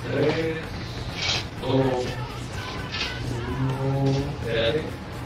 3, 2, 1, espérate.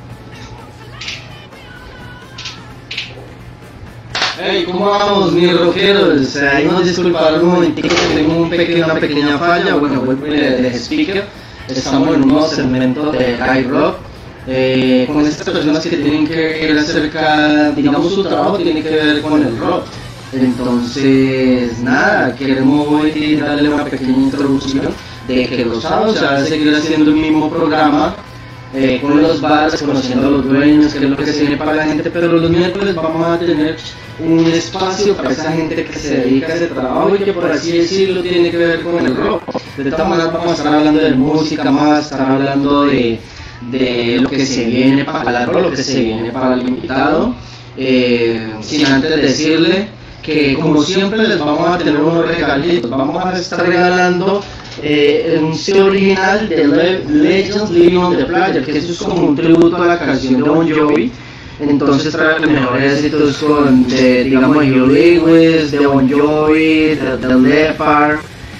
Hey, ¿cómo vamos, mis rockeros? Ahí nos disculparon un momentico que tengo una pequeña falla. Bueno, vuelvo y les explico. Estamos en un nuevo segmento de High Rock. Con estas personas que tienen que ver acerca, digamos, su trabajo tiene que ver con el rock. Entonces, nada, queremos hoy darle una pequeña introducción de que los sábados se va a seguir haciendo el mismo programa. Con los bares, conociendo a los dueños, que es lo que se viene para la gente, pero los miércoles vamos a tener un espacio para esa gente que se dedica a ese trabajo y que, por así decirlo, tiene que ver con el rock. De todas maneras vamos a estar hablando de música más, estar hablando de lo que se viene para el rock, lo que se viene para el invitado, sin antes decirle que, como siempre, les vamos a tener unos regalitos. Vamos a estar regalando un CD original de Legends Living on the Playa, que eso es como un tributo a la canción de Bon Jovi. Entonces trae los mejores éxitos digamos, Hugh Lewis, de Bon Jovi, de Leppard,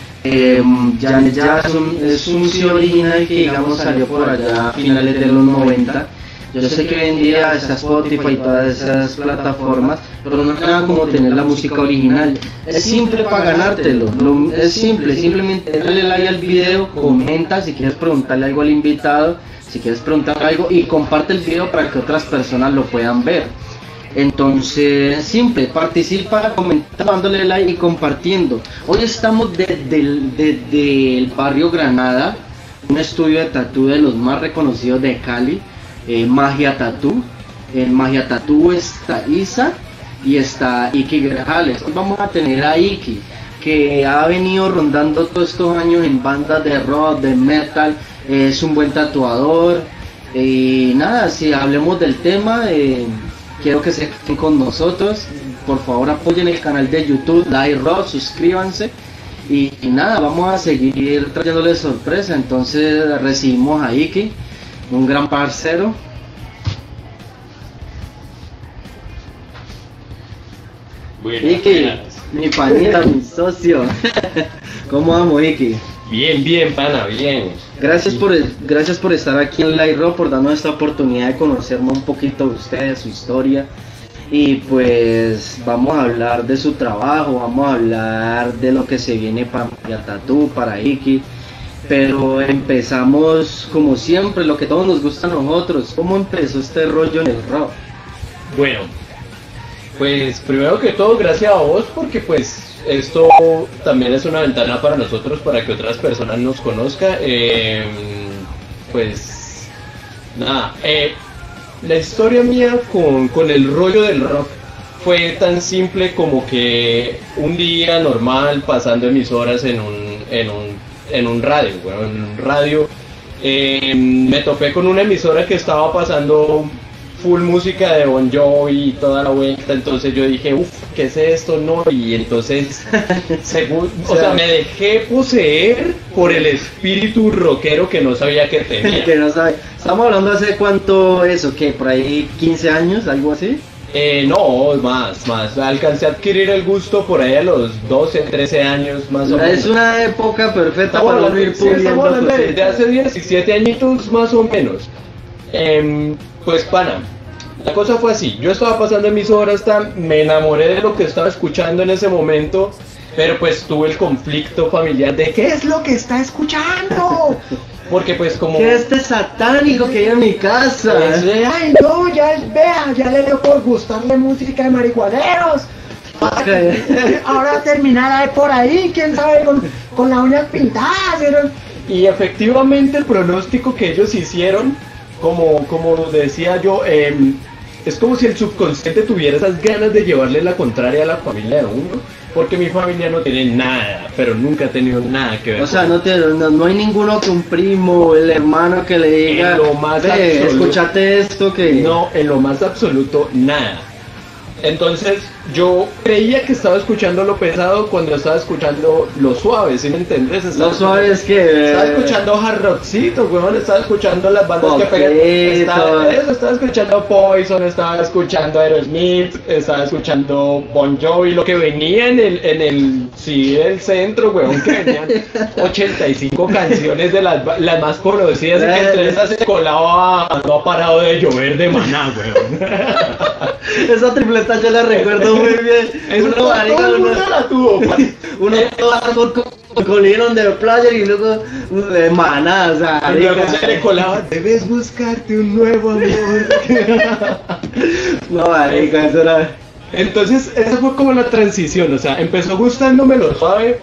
Janet Jackson. Es un CD original que, digamos, salió por allá a finales de los 90. Yo sé que hoy en día está Spotify y todas esas plataformas, pero no es nada como tener la música original. Es simple para ganártelo, es simple, simplemente dale like al video, comenta si quieres preguntarle algo al invitado, si quieres preguntar algo, y comparte el video para que otras personas lo puedan ver. Entonces, simple, participa comentando, dándole like y compartiendo. Hoy estamos desde el barrio Granada, un estudio de tatú de los más reconocidos de Cali. Magia Tattoo. En Magia Tattoo está Isa y está Iki Grajales. Hoy vamos a tener a Iki, que ha venido rondando todos estos años en bandas de rock, de metal. Es un buen tatuador. Y nada, si hablemos del tema, quiero que se queden con nosotros. Por favor, apoyen el canal de YouTube Live Rock, suscríbanse. Y nada, vamos a seguir trayéndoles sorpresa. Entonces recibimos a Iki, un gran parcero. Iki, mi panita, mi socio. ¿Cómo vamos, Iki? Bien, bien, pana, bien. Gracias por estar aquí en Live Rock, por darnos esta oportunidad de conocernos un poquito de ustedes, su historia. Y pues vamos a hablar de su trabajo, vamos a hablar de lo que se viene para Tattoo, para Iki. Pero empezamos como siempre, lo que todos nos gusta a nosotros. ¿Cómo empezó este rollo en el rock? Bueno, pues primero que todo, gracias a vos, porque pues esto también es una ventana para nosotros, para que otras personas nos conozcan. Pues nada, la historia mía con el rollo del rock fue tan simple como que un día normal, pasando emisoras en un radio, me topé con una emisora que estaba pasando full música de Bon Jovi y toda la vuelta. Entonces yo dije, uff, ¿qué es esto? No, y entonces o sea, me dejé poseer por el espíritu rockero que no sabía que tenía. Que no sabe. Estamos hablando hace cuánto eso, que por ahí 15 años, algo así. No, más. Alcancé a adquirir el gusto por ahí a los 12, 13 años más o menos. Es una época perfecta para ir puliendo. Estamos hablando de hace 17 añitos más o menos. Pues pana, la cosa fue así. Yo estaba pasando emisoras, me enamoré de lo que estaba escuchando en ese momento, pero pues tuve el conflicto familiar de ¿qué es lo que está escuchando? Porque pues como... ¿Qué es este satánico que hay en mi casa? Ay no, ya le dio por gustarle música de marihuaneros. Ahora terminará por ahí, quién sabe, con la uña pintada. Y efectivamente el pronóstico que ellos hicieron, como decía yo, es como si el subconsciente tuviera esas ganas de llevarle la contraria a la familia de uno. Porque mi familia no tiene nada, pero nunca ha tenido nada que ver. O sea, no hay ninguno que un primo, el hermano que le diga, en lo más absoluto, escúchate esto que... No, en lo más absoluto, nada. Entonces, yo creía que estaba escuchando lo pesado cuando estaba escuchando lo suave, ¿sí me entendés? Lo suave es que... Estaba escuchando hard rockcito, weón, estaba escuchando las bandas que pegan. Estaba escuchando Poison, estaba escuchando Aerosmith, estaba escuchando Bon Jovi, lo que venía en el CD del centro, weón, que venían 85 canciones de las más conocidas, y que entre esas se colaba No ha parado de llover de Maná, weón. Esa tripleta yo la recuerdo muy bien. Uno la tuvo, uno con Leon de Player y luego de Maná, o sea, y luego se le colaba, debes buscarte un nuevo amor. No, marica, eso era... Entonces, esa fue como la transición, o sea, empezó gustándome lo suave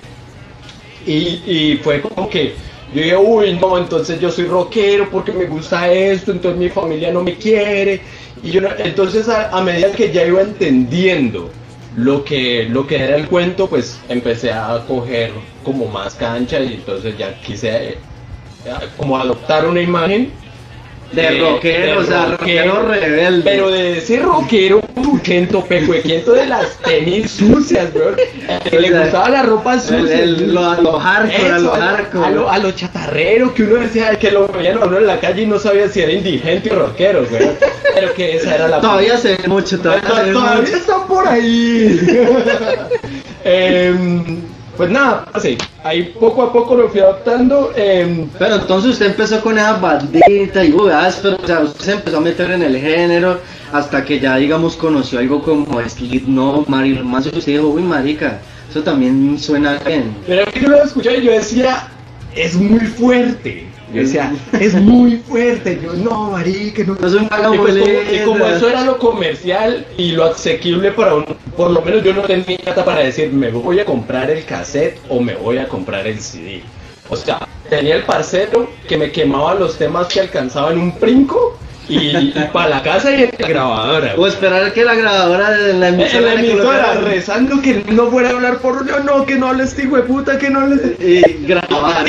y fue como que yo dije, uy, no, entonces yo soy rockero porque me gusta esto, entonces mi familia no me quiere. Y yo no, entonces a medida que ya iba entendiendo lo que era el cuento, pues empecé a coger como más cancha y entonces ya quise como adoptar una imagen de rockero, o sea, rockero rebelde. Pero de ese rockero truchento, pecuequiento de las tenis sucias, bro. Que le gustaba la ropa sucia. A lo hardcore, a lo chatarrero, que uno decía que lo veían a uno en la calle y no sabía si era indigente o rockero, güey. Pero que esa era la... Todavía se ve mucho, todavía está por ahí. Pues nada, así, ahí poco a poco lo fui adoptando. Pero entonces usted empezó con esa bandita y pero o sea, usted se empezó a meter en el género hasta que ya, digamos, conoció algo como Slipknot, Marilyn Manson, y usted dijo, uy, marica, eso también suena bien. Pero que yo lo escuché y yo decía, es muy fuerte. Yo decía, es muy fuerte. Yo, no, marica, no. Es un y como eso era lo comercial y lo asequible para uno, por lo menos yo no tenía plata para decir, me voy a comprar el cassette o me voy a comprar el CD. O sea, tenía el parcero que me quemaba los temas que alcanzaba en un princo y para la casa y en la grabadora. O esperar que la grabadora de la emisora rezando que no fuera a hablar por uno, no, que no hable este hijo de puta, que no hable... Y grabar.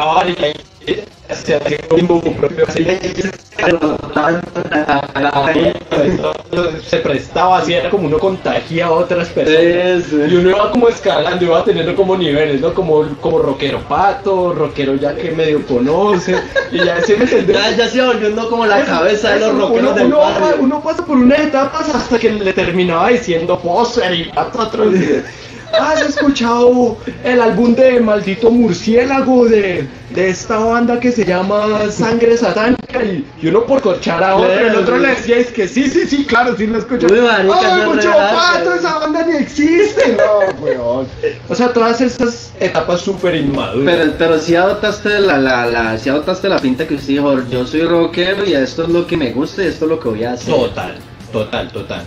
Se prestaba así, era como uno contagia a otras personas. Y uno iba como escalando, iba teniendo como niveles, ¿no? Como rockero pato, rockero ya que medio conoce. Y ya se me entendió. Ya se volviendo como la cabeza de los rockeros del barrio. Uno pasa por unas etapas hasta que le terminaba diciendo poser y pato. ¿Has escuchado el álbum de Maldito Murciélago de esta banda que se llama Sangre Satánica? Y uno por corchar a otro, el otro le decía, es que sí, claro, sí lo escucho. Mucho pato, esa banda ni existe. No, weón. O sea, todas esas etapas súper inmaduras. Pero si adoptaste la pinta que usted dijo, yo soy rockero y esto es lo que me gusta y esto es lo que voy a hacer. Total.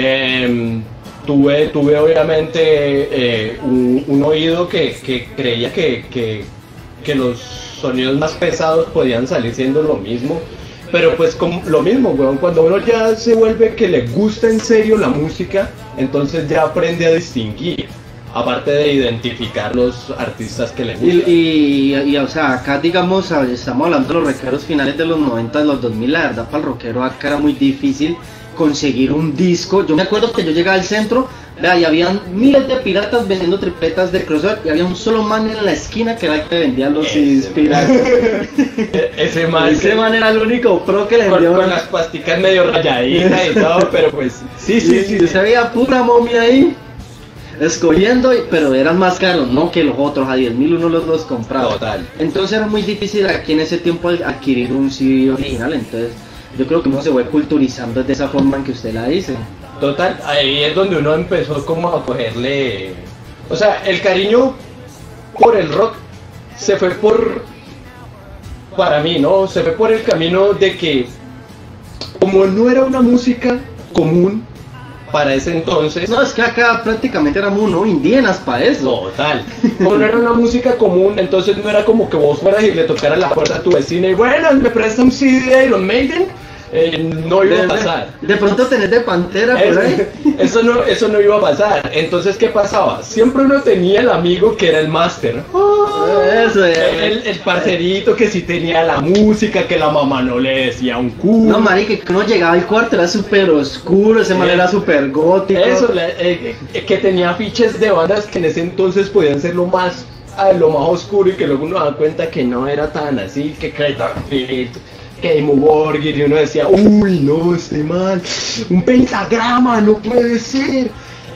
Tuve obviamente un oído que creía que los sonidos más pesados podían salir siendo lo mismo, pero pues como lo mismo, weón, cuando uno ya se vuelve que le gusta en serio la música, entonces ya aprende a distinguir, aparte de identificar los artistas que le gustan. Y o sea, acá digamos, estamos hablando de los rockeros finales de los 90, de los 2000, la verdad para el rockero acá era muy difícil conseguir un disco. Yo me acuerdo que yo llegaba al centro, vea, y habían miles de piratas vendiendo tripletas de crossover y había un solo man en la esquina que era el que vendía los piratas. Ese man era el único pro que le vendía con las pasticas medio rayaditas y todo, pero pues sí. Se veía pura momia ahí escogiendo, pero eran más caros, ¿no? Que los otros, a 10.000 uno los compraba. Total. Entonces era muy difícil aquí en ese tiempo adquirir un CD original, entonces yo creo que uno se fue culturizando de esa forma en que usted la dice. Total, ahí es donde uno empezó como a cogerle... O sea, el cariño por el rock se fue para mí, ¿no? Se fue por el camino de que, como no era una música común para ese entonces... No, es que acá prácticamente éramos unos indígenas para eso. Total. Como no era una música común, entonces no era como que vos fueras y le tocaras la puerta a tu vecina y bueno, me presta un CD de Iron Maiden. No iba a pasar. De pronto tenés de Pantera por ahí. Eso no iba a pasar. Entonces, ¿qué pasaba? Siempre uno tenía el amigo que era el máster. Eso es. El parcerito que sí tenía la música, que la mamá no le decía un culo. No, marica, que uno llegaba al cuarto, era súper oscuro, ese man era súper gótico. Eso, que tenía afiches de bandas que en ese entonces podían ser lo más oscuro y que luego uno da cuenta que no era tan así, que que Dimmu Borgir, y uno decía, uy, no, este mal, un pentagrama, no puede ser.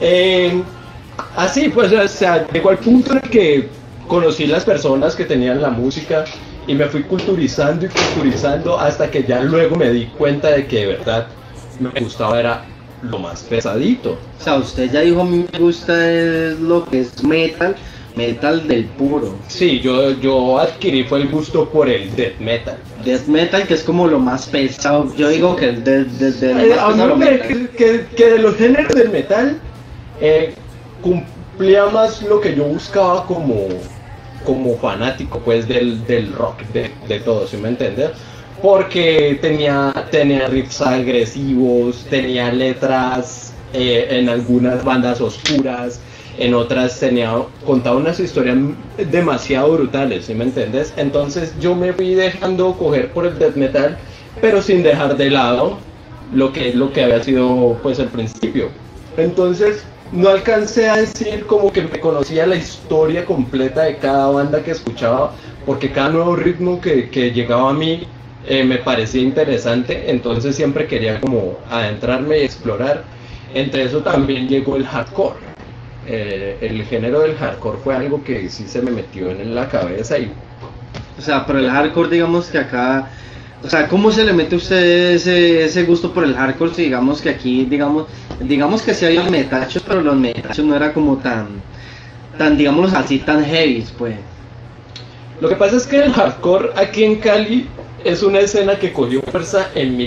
Así, pues, o sea, llegó al punto en el que conocí las personas que tenían la música y me fui culturizando hasta que ya luego me di cuenta de que de verdad me gustaba era lo más pesadito. O sea, usted ya dijo, a mí me gusta es lo que es metal del puro. Sí, yo adquirí fue el gusto por el death metal. Death metal, que es como lo más pesado. Yo digo que el a mí que de los géneros del metal cumplía más lo que yo buscaba como fanático pues del rock, de todo, ¿sí me entiendes? Porque tenía riffs agresivos, tenía letras en algunas bandas oscuras, en otras contaba unas historias demasiado brutales, ¿sí me entiendes? Entonces yo me fui dejando coger por el death metal, pero sin dejar de lado lo que había sido pues al principio. Entonces no alcancé a decir como que me conocía la historia completa de cada banda que escuchaba, porque cada nuevo ritmo que llegaba a mí me parecía interesante, entonces siempre quería como adentrarme y explorar. Entre eso también llegó el hardcore. El género del hardcore fue algo que sí se me metió en la cabeza y... O sea, pero el hardcore, digamos que acá... O sea, ¿cómo se le mete a usted ese gusto por el hardcore? Si digamos que aquí, digamos que sí había metachos, pero los metachos no era como tan digamos así, tan heavy, pues. Lo que pasa es que el hardcore aquí en Cali es una escena que cogió fuerza en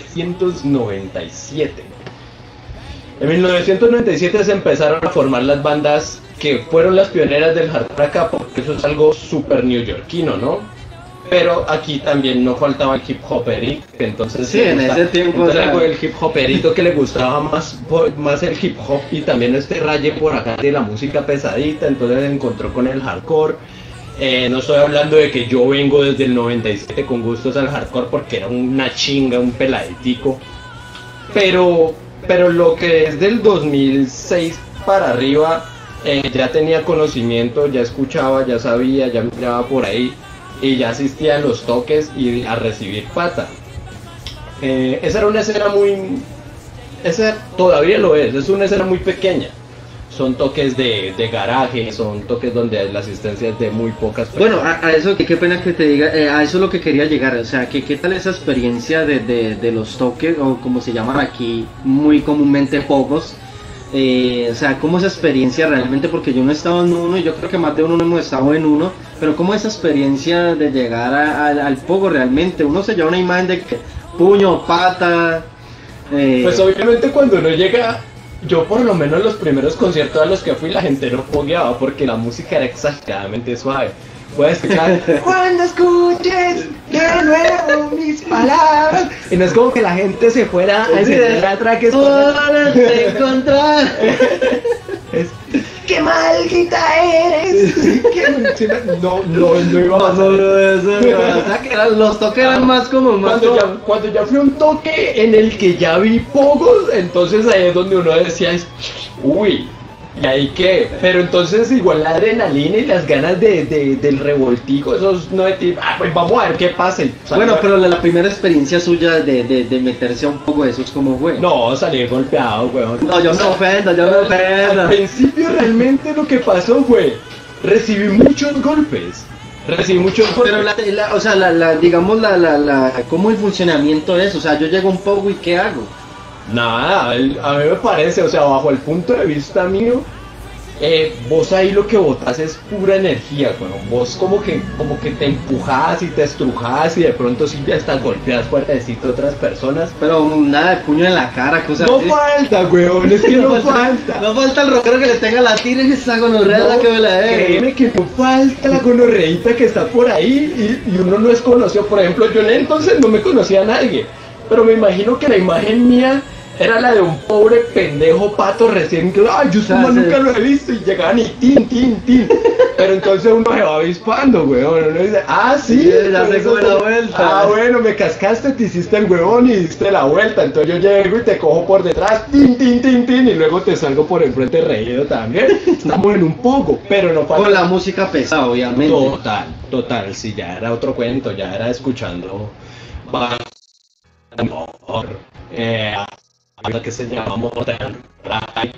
1997. En 1997 se empezaron a formar las bandas que fueron las pioneras del hardcore acá, porque eso es algo súper neoyorquino, ¿no? Pero aquí también no faltaba el hip hoperito, entonces sí, en ese tiempo el hip hoperito que le gustaba más el hip hop y también este raye por acá de la música pesadita, entonces se encontró con el hardcore. No estoy hablando de que yo vengo desde el 97 con gustos al hardcore porque era una chinga, un peladitico, pero lo que es del 2006 para arriba ya tenía conocimiento, ya escuchaba, ya sabía, ya miraba por ahí y ya asistía a los toques y a recibir pata. Esa era una escena esa todavía lo es una escena muy pequeña. Son toques de garaje, son toques donde la asistencia es de muy pocas personas. Bueno, a eso, qué pena que te diga, a eso es lo que quería llegar, o sea, ¿qué tal esa experiencia de los toques, o como se llaman aquí muy comúnmente pogos? O sea, ¿cómo esa experiencia realmente? Porque yo no he estado en uno, y yo creo que más de uno no hemos estado en uno, pero ¿cómo esa experiencia de llegar al pogo realmente? Uno se lleva una imagen de que puño, pata... Pues obviamente cuando uno llega... Yo por lo menos los primeros conciertos a los que fui la gente no pogueaba porque la música era exageradamente suave. Puedes escuchar cuando escuches de nuevo mis palabras y no es como que la gente se fuera a encender atraques para encontrar. ¡Qué maldita eres! No iba a pasar. O sea, que los toques eran más como más... Cuando ya fui a un toque en el que ya vi pogos, entonces ahí es donde uno decía, uy, ¿y ahí qué? Pero entonces igual la adrenalina y las ganas del revoltijo, esos no de pues vamos a ver qué pasa. Bueno, pero la primera experiencia suya de meterse a un poco de eso es como fue. No, salí golpeado, weón. No, yo me ofendo. Al principio realmente lo que pasó fue, recibí muchos golpes. Pero o sea, digamos cómo el funcionamiento es, o sea, yo llego a un poco y ¿qué hago? Nada, a mí me parece, o sea, bajo el punto de vista mío, vos ahí lo que botás es pura energía, bueno, vos como que te empujás y te estrujás y de pronto sí ya estás golpeadas fuertecito a otras personas. Pero nada de puño en la cara, cosas no así. Falta, weón, es que no falta. No falta el rockero que le tenga la tira y esa gonorrea que me la dé. Créeme que no falta la gonorreíta que está por ahí y uno no es conocido. Por ejemplo, yo en entonces no me conocía a nadie. pero me imagino que la imagen mía era la de un pobre pendejo pato recién que, ay, yo nunca lo he visto, y llegaban y tin. Pero entonces uno se va avispando, weón. Uno dice, ah, sí, ya se come la vuelta. Ah, bueno, me cascaste, te hiciste el huevón y diste la vuelta. Entonces yo llego y te cojo por detrás, tin, y luego te salgo por enfrente reído también. Estamos en un poco, pero no pasa. Con la música pesada, obviamente. Total, sí, ya era otro cuento, ya era escuchando. Algo que se llama Modern Ride.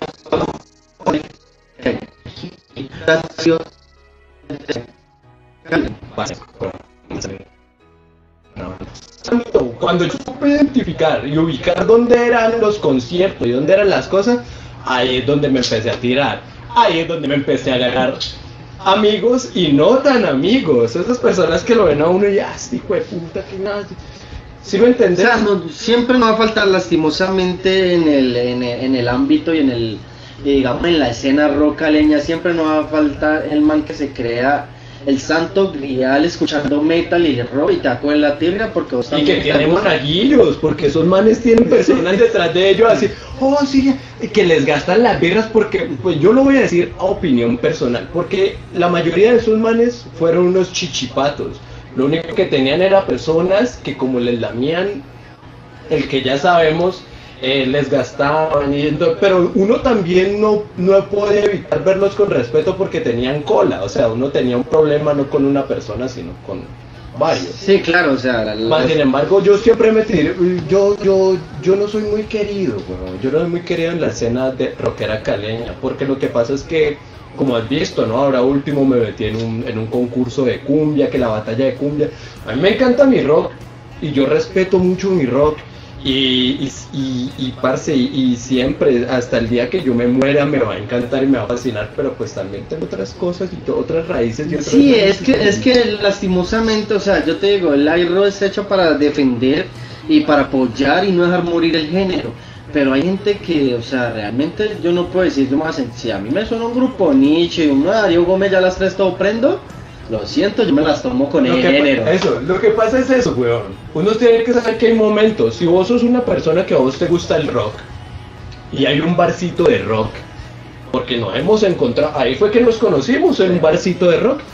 Cuando yo supe identificar y ubicar dónde eran los conciertos y dónde eran las cosas, ahí es donde me empecé a tirar, ahí es donde me empecé a agarrar amigos y no tan amigos, esas personas que lo ven a uno y este hijo de puta que nada. ¿Sí me entendés? O sea, siempre nos va a faltar lastimosamente en el ámbito y digamos en la escena rock caleña, siempre nos va a faltar el man que se crea el santo grial escuchando metal y rock y te acuerdas la tirria porque vos y que tienen monaguillos, porque esos manes tienen personas detrás de ellos así, oh sí, que les gastan las birras porque, pues yo lo voy a decir a opinión personal, porque la mayoría de esos manes fueron unos chichipatos. Lo único que tenían era personas que como les lamían el que ya sabemos, les gastaban, pero uno también no puede evitar verlos con respeto porque tenían cola, o sea, uno tenía un problema no con una persona sino con varios. Sí, claro, o sea... Sin embargo, yo siempre me tiré, yo no soy muy querido, bueno, yo no soy muy querido en la escena de rockera caleña, porque lo que pasa es que, como has visto, ¿no? Ahora último me metí en un concurso de cumbia, que la batalla de cumbia. A mí me encanta mi rock y yo respeto mucho mi rock y parce, y siempre, hasta el día que yo me muera me va a encantar y me va a fascinar, pero pues también tengo otras cosas y otras raíces y otras sí, es que lastimosamente, o sea, yo te digo, el airo es hecho para defender y para apoyar y no dejar morir el género. Pero hay gente que, o sea, realmente yo no puedo decir más, si a mí me suena un grupo Nietzsche y un Darío Gómez ya las tres todo prendo, lo siento, yo me las tomo con el género. Lo que pasa es eso, weón. Uno tiene que saber que hay momentos, si vos sos una persona que a vos te gusta el rock, y hay un barcito de rock, porque nos hemos encontrado, ahí fue que nos conocimos en un barcito de rock,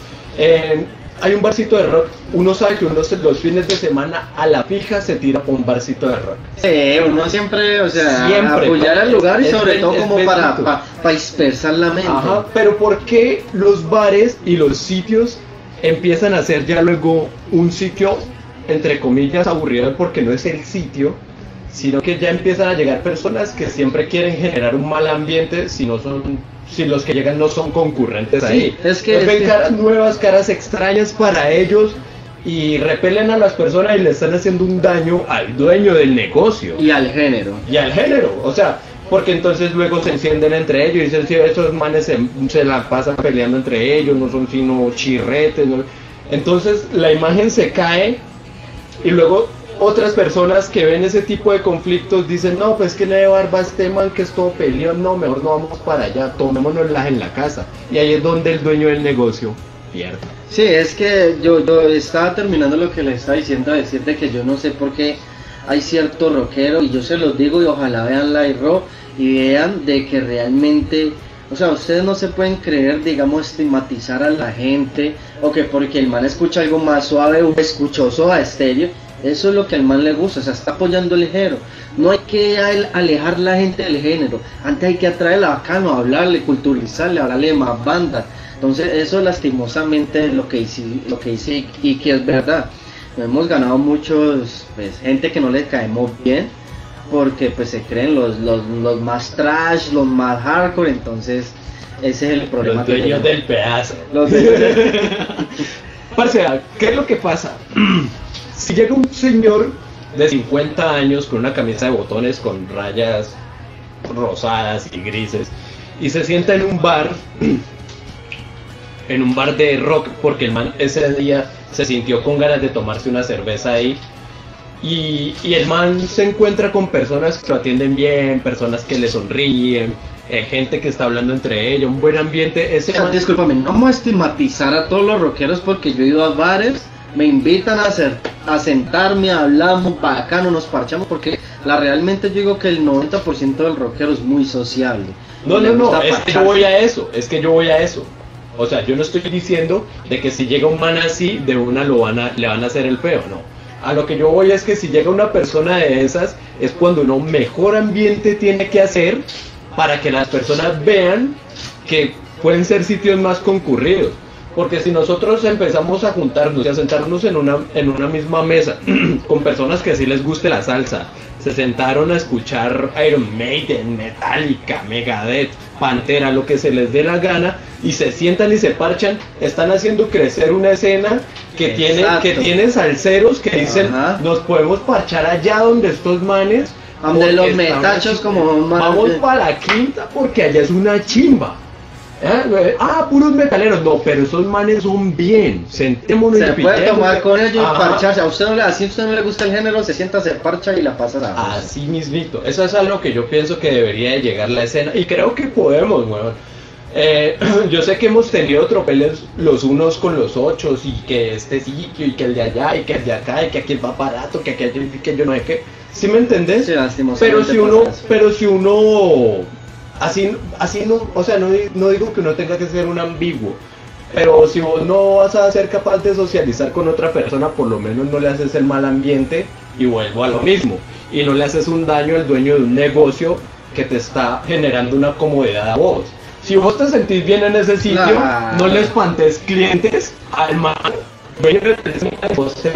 hay un barcito de rock, uno sabe que uno los fines de semana a la fija se tira por un barcito de rock. Sí, uno siempre, o sea, siempre, apoyar al lugar y sobre todo como para dispersar la mente. Ajá, pero ¿por qué los bares y los sitios empiezan a ser ya luego un sitio, entre comillas, aburrido porque no es el sitio, sino que ya empiezan a llegar personas que siempre quieren generar un mal ambiente si los que llegan no son concurrentes ahí? Sí, es que ven caras nuevas, caras extrañas para ellos y repelen a las personas y le están haciendo un daño al dueño del negocio. Y al género. O sea, porque entonces luego se encienden entre ellos y dicen, sí, esos manes se la pasan peleando entre ellos, no son sino chirretes, ¿no? Entonces la imagen se cae y luego otras personas que ven ese tipo de conflictos dicen, no, pues que le de barba a este man que es todo peleón, no, mejor no vamos para allá, tomémonoslas en la casa. Y ahí es donde el dueño del negocio pierde. Sí, es que yo estaba terminando lo que les estaba diciendo, decirte que yo no sé por qué hay cierto rockero, y yo se los digo y ojalá vean Live Rock y vean de que realmente, o sea, ustedes no se pueden creer, digamos, estigmatizar a la gente, o que porque el man escucha algo más suave o escuchó Soda Stereo, eso es lo que al man le gusta, o sea, está apoyando el género. No hay que alejar la gente del género, antes hay que atraerla bacano, hablarle, culturizarle, hablarle de más bandas. Entonces eso lastimosamente es lo que hice y que es verdad. Hemos ganado muchos, pues, gente que no les caemos bien, porque pues se creen los más trash, los más hardcore, entonces ese es el problema. Los dueños del pedazo. Parce, ¿qué es lo que pasa? Si llega un señor de 50 años con una camisa de botones con rayas rosadas y grises y se sienta en un bar de rock porque el man ese día se sintió con ganas de tomarse una cerveza ahí y el man se encuentra con personas que lo atienden bien, personas que le sonríen, gente que está hablando entre ellos, un buen ambiente. Discúlpame, no vamos a estigmatizar a todos los rockeros porque yo he ido a bares me invitan a sentarme, hablamos, bacano, nos parchamos, porque realmente yo digo que el 90% del rockero es muy sociable. No, es que yo voy a eso, O sea, yo no estoy diciendo de que si llega un man así, de una le van a hacer el feo, no. A lo que yo voy es que si llega una persona de esas, es cuando uno mejor ambiente tiene que hacer para que las personas vean que pueden ser sitios más concurridos. Porque si nosotros empezamos a juntarnos y a sentarnos en una misma mesa con personas que sí les guste la salsa, se sentaron a escuchar Iron Maiden, Metallica, Megadeth, Pantera, lo que se les dé la gana, y se sientan y se parchan, están haciendo crecer una escena que tiene salseros que dicen, ajá, nos podemos parchar allá donde estos manes, donde los metachos como vamos para la quinta porque allá es una chimba. Puros metaleros, no, pero esos manes son bien, sentémonos y puede tomar con ellos y parcharse. A usted si a usted no le gusta el género, se sienta, se parcha y la pasa la así mismito. Eso es algo que yo pienso que debería de llegar la escena, y creo que podemos, weón. Yo sé que hemos tenido tropeles los unos con los otros, y que este sitio, y que el de allá, y que el de acá, y que aquí va barato, que aquí y que yo no sé qué. ¿Sí me entendés? Sí, pero si uno así no, o sea, no digo que uno tenga que ser un ambiguo, pero si vos no vas a ser capaz de socializar con otra persona, por lo menos no le haces el mal ambiente, y vuelvo a lo mismo, y no le haces un daño al dueño de un negocio que te está generando una comodidad a vos. Si vos te sentís bien en ese sitio, no le espantes clientes al mal dueño de ese negocio.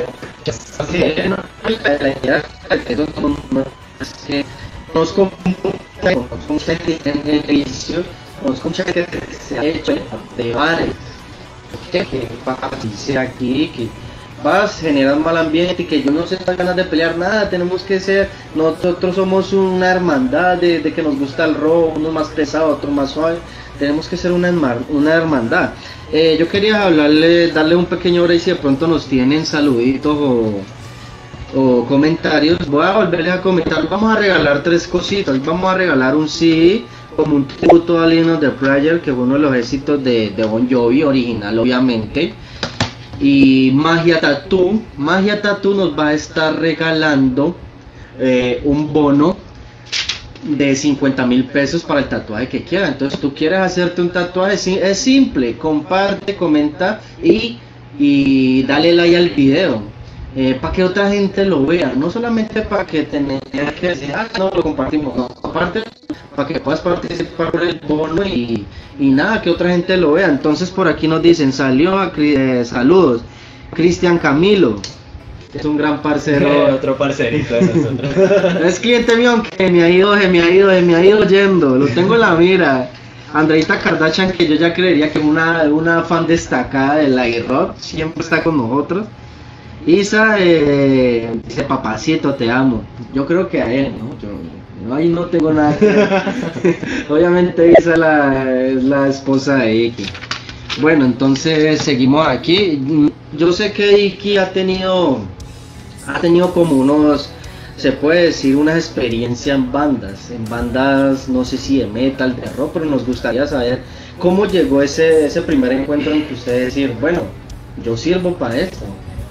Conozco mucha gente en el edificio, conozco mucha gente que se ha hecho de bares, que va a decir aquí, que vas a generar mal ambiente y que yo no sé las ganas de pelear nada. Tenemos que ser, nosotros somos una hermandad de que nos gusta el rock, uno más pesado, otro más suave. Tenemos que ser una hermandad. Yo quería darle un pequeño break si de pronto nos tienen saluditos o comentarios. Voy a volverles a comentar. Vamos a regalar 3 cositas. Vamos a regalar un CD como un tributo a Line of the Prayer, que fue uno de los éxitos de Bon Jovi, original obviamente. Y Magia Tattoo nos va a estar regalando un bono de 50,000 pesos para el tatuaje que quiera. Entonces, tú quieres hacerte un tatuaje, es simple, comparte, comenta y dale like al video, para que otra gente lo vea, no solamente para que tengas que decir, no, lo compartimos, no, aparte para que puedas participar por el bono y nada, que otra gente lo vea. Entonces, por aquí nos dicen, saludos, Cristian Camilo, es un gran parcero, otro parcerito de nosotros. Es cliente mío, aunque me ha ido oyendo, lo tengo en la mira. Andreita Kardashian, que yo ya creería que es una fan destacada del light rock, siempre está con nosotros. Isa dice, papacito, te amo. Yo creo que a él, ¿no? Yo ahí no tengo nada que ver. Obviamente Isa es la esposa de Iki. Bueno, entonces seguimos aquí. Yo sé que Iki ha tenido como unos, se puede decir, unas experiencias en bandas, no sé si de metal, de rock, pero nos gustaría saber cómo llegó ese primer encuentro en que usted decir, bueno, yo sirvo para esto.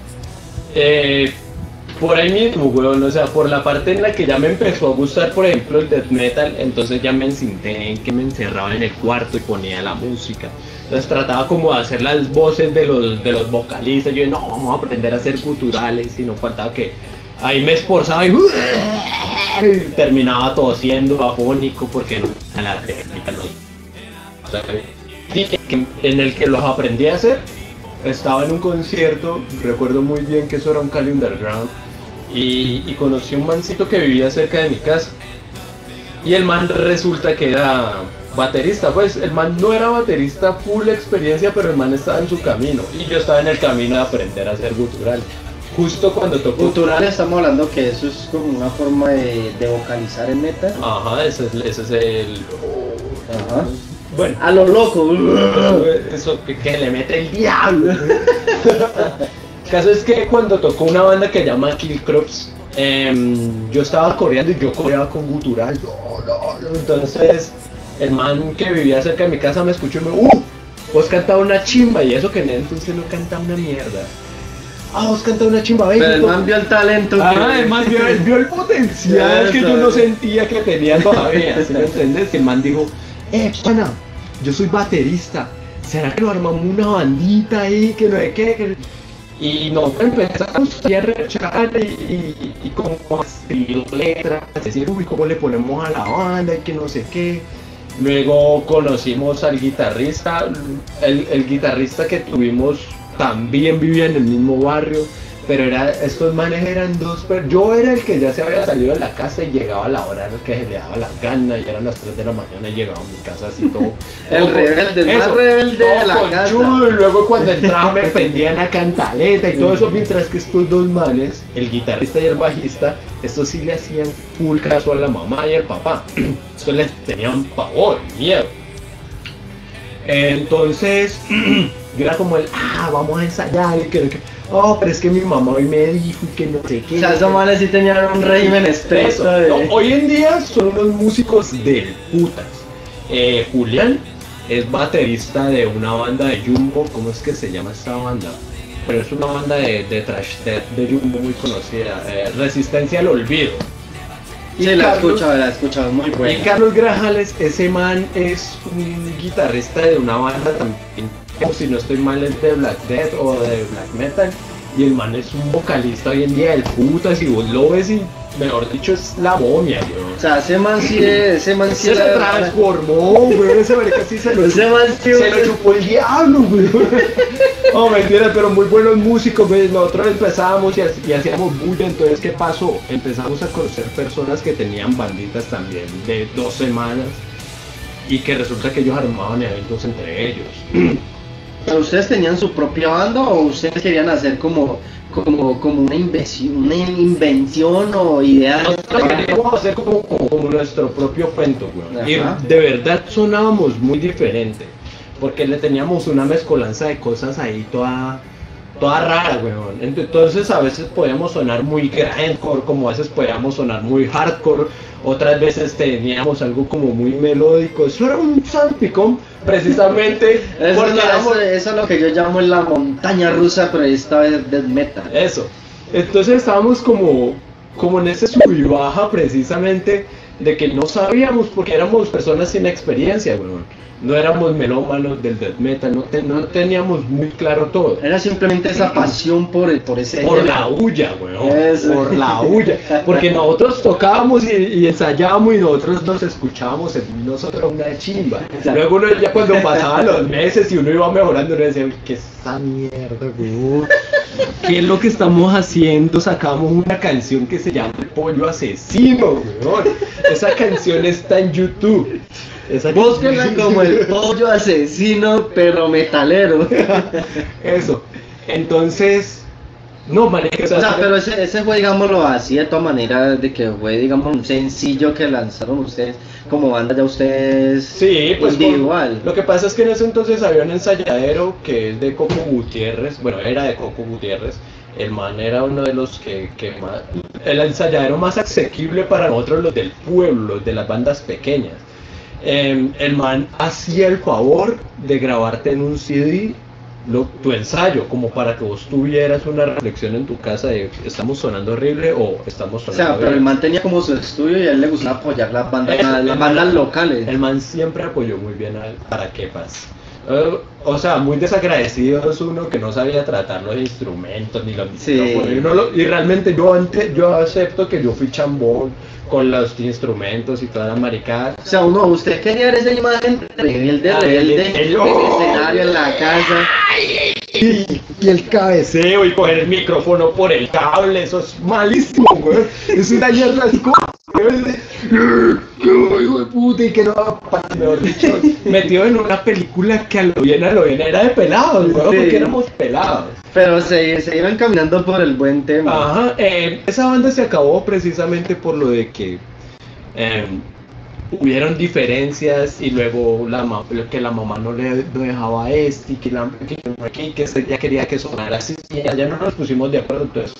Por ahí mismo, weón, o sea, por la parte en la que ya me empezó a gustar, por ejemplo, el death metal, entonces ya me encinté en que me encerraba en el cuarto y ponía la música. Entonces trataba como de hacer las voces de los vocalistas. Yo no, vamos a aprender a hacer guturales, y no faltaba que ahí me esforzaba y terminaba tosiendo, afónico, porque no a la técnica no. O sea, en el que los aprendí a hacer. Estaba en un concierto, recuerdo muy bien que eso era un Cali Underground, y conocí un mancito que vivía cerca de mi casa, y el man resulta que era baterista. Pues el man no era baterista full experiencia, pero el man estaba en su camino, y yo estaba en el camino de aprender a hacer gutural. Justo cuando tocó gutural, estamos hablando que eso es como una forma de vocalizar en metal. Ajá, ese es el... Ajá. Bueno, a lo loco. Eso que le mete el diablo. El caso es que cuando tocó una banda que se llama Kill Crops, yo estaba coreando y yo coreaba con gutural. Entonces el man que vivía cerca de mi casa me escuchó y me vos cantaba una chimba, y eso que en ese entonces no cantaba una mierda. vos canta una chimba, Pero el man vio el talento. El man vio el potencial que yo no sentía que tenía todavía, ¿sí me entiendes? Que el man dijo, pana, yo soy baterista, ¿será que nos armamos una bandita ahí, que no sé qué? Y nos empezamos a rechazar y como a escribir letras, decir, uy, ¿cómo le ponemos a la banda? Y que no sé qué. Luego conocimos al guitarrista, el guitarrista que tuvimos también vivía en el mismo barrio, pero estos manes eran dos, yo era el que ya se había salido de la casa y llegaba a la hora que se le daba la gana, y eran las 3 de la mañana y llegaba a mi casa así todo. El rebelde, el más rebelde de la casa. Y luego cuando entraba me prendían a cantaleta y todo eso, mientras que estos dos manes, el guitarrista y el bajista, estos sí le hacían full caso a la mamá y al papá. Estos les tenían pavor, miedo. Entonces, yo era como vamos a ensayar y que pero es que mi mamá hoy me dijo que no sé qué. O sea, esos manes sí tenían un régimen estricto. No, hoy en día son unos músicos del putas. Julián es baterista de una banda de Jumbo, ¿cómo es que se llama esta banda? Pero es una banda de thrash death de Jumbo muy conocida, Resistencia al Olvido. Sí, la he escuchado, muy buena. Y Carlos Grajales, ese man es un guitarrista de una banda también, como si no estoy mal, es de Black Death o de Black Metal. Y el man es un vocalista hoy en día del putas, y vos lo ves y, mejor dicho, es la momia, güey. O sea, ese man sí se transformó, güey, ese marica sí se lo chupó el diablo, güey. No, mentira, pero muy buenos músicos, güey. Nosotros empezábamos y hacíamos bulla. Entonces, ¿qué pasó? Empezamos a conocer personas que tenían banditas también de 2 semanas, y que resulta que ellos armaban eventos entre ellos. ¿Pero ustedes tenían su propia banda o ustedes querían hacer como una invención o idea? Nosotros queríamos hacer como nuestro propio cuento, güey. Y de verdad sonábamos muy diferente, porque le teníamos una mezcolanza de cosas ahí toda rara, weón. Entonces a veces podíamos sonar muy grindcore, como a veces podíamos sonar muy hardcore, otras veces teníamos algo como muy melódico. Eso era un salpicón, precisamente. Eso es lo que yo llamo la montaña rusa, pero esta vez death metal. Eso. Entonces estábamos como en ese sub y baja, precisamente, de que no sabíamos, porque éramos personas sin experiencia, weón. No éramos melómanos del death metal, no teníamos muy claro todo. Era simplemente esa pasión por la huya, weón. Eso. Por la huya. Porque nosotros tocábamos y ensayábamos y nosotros nos escuchábamos en nosotros una chimba. Luego uno ya cuando pasaban los meses y uno iba mejorando, uno decía, ¿qué es esa mierda, weón? ¿Qué es lo que estamos haciendo? Sacamos una canción que se llama El Pollo Asesino, weón. Esa canción está en YouTube. Búsquenla como El Pollo Asesino, pero metalero. Eso. Entonces, no, marica. O sea, pero ese fue, digámoslo así, de todas maneras, de que fue, digamos, un sencillo que lanzaron ustedes como banda, ya ustedes. Sí, pues individual. Lo que pasa es que en ese entonces había un ensayadero que es de Coco Gutiérrez, bueno, era de Coco Gutiérrez. El man era uno de los que más, el ensayadero más asequible para nosotros, los del pueblo, los de las bandas pequeñas. El man hacía el favor de grabarte en un CD tu ensayo, como para que vos tuvieras una reflexión en tu casa de ¿estamos sonando horrible o estamos sonando bien? Pero el man tenía como su estudio y a él le gustaba apoyar las bandas locales. El man siempre apoyó muy bien para Kepas. O sea, muy desagradecido es uno que no sabía tratar los instrumentos ni los micrófonos. Y realmente yo acepto que yo fui chambón con los instrumentos y toda la maricada. O sea, usted quería ver esa imagen rebelde en el escenario, en la casa. Y el cabeceo y coger el micrófono por el cable, eso es malísimo, güey. Es una mierda así como... hijo de puta, y que no, mejor dicho, metido en una película que a lo bien era de pelados, güey, porque éramos pelados. Pero se iban caminando por el buen tema. Ajá, esa banda se acabó precisamente por lo de que hubieron diferencias y luego que la mamá no le dejaba y que ella quería que sonara así, y ya no nos pusimos de acuerdo, entonces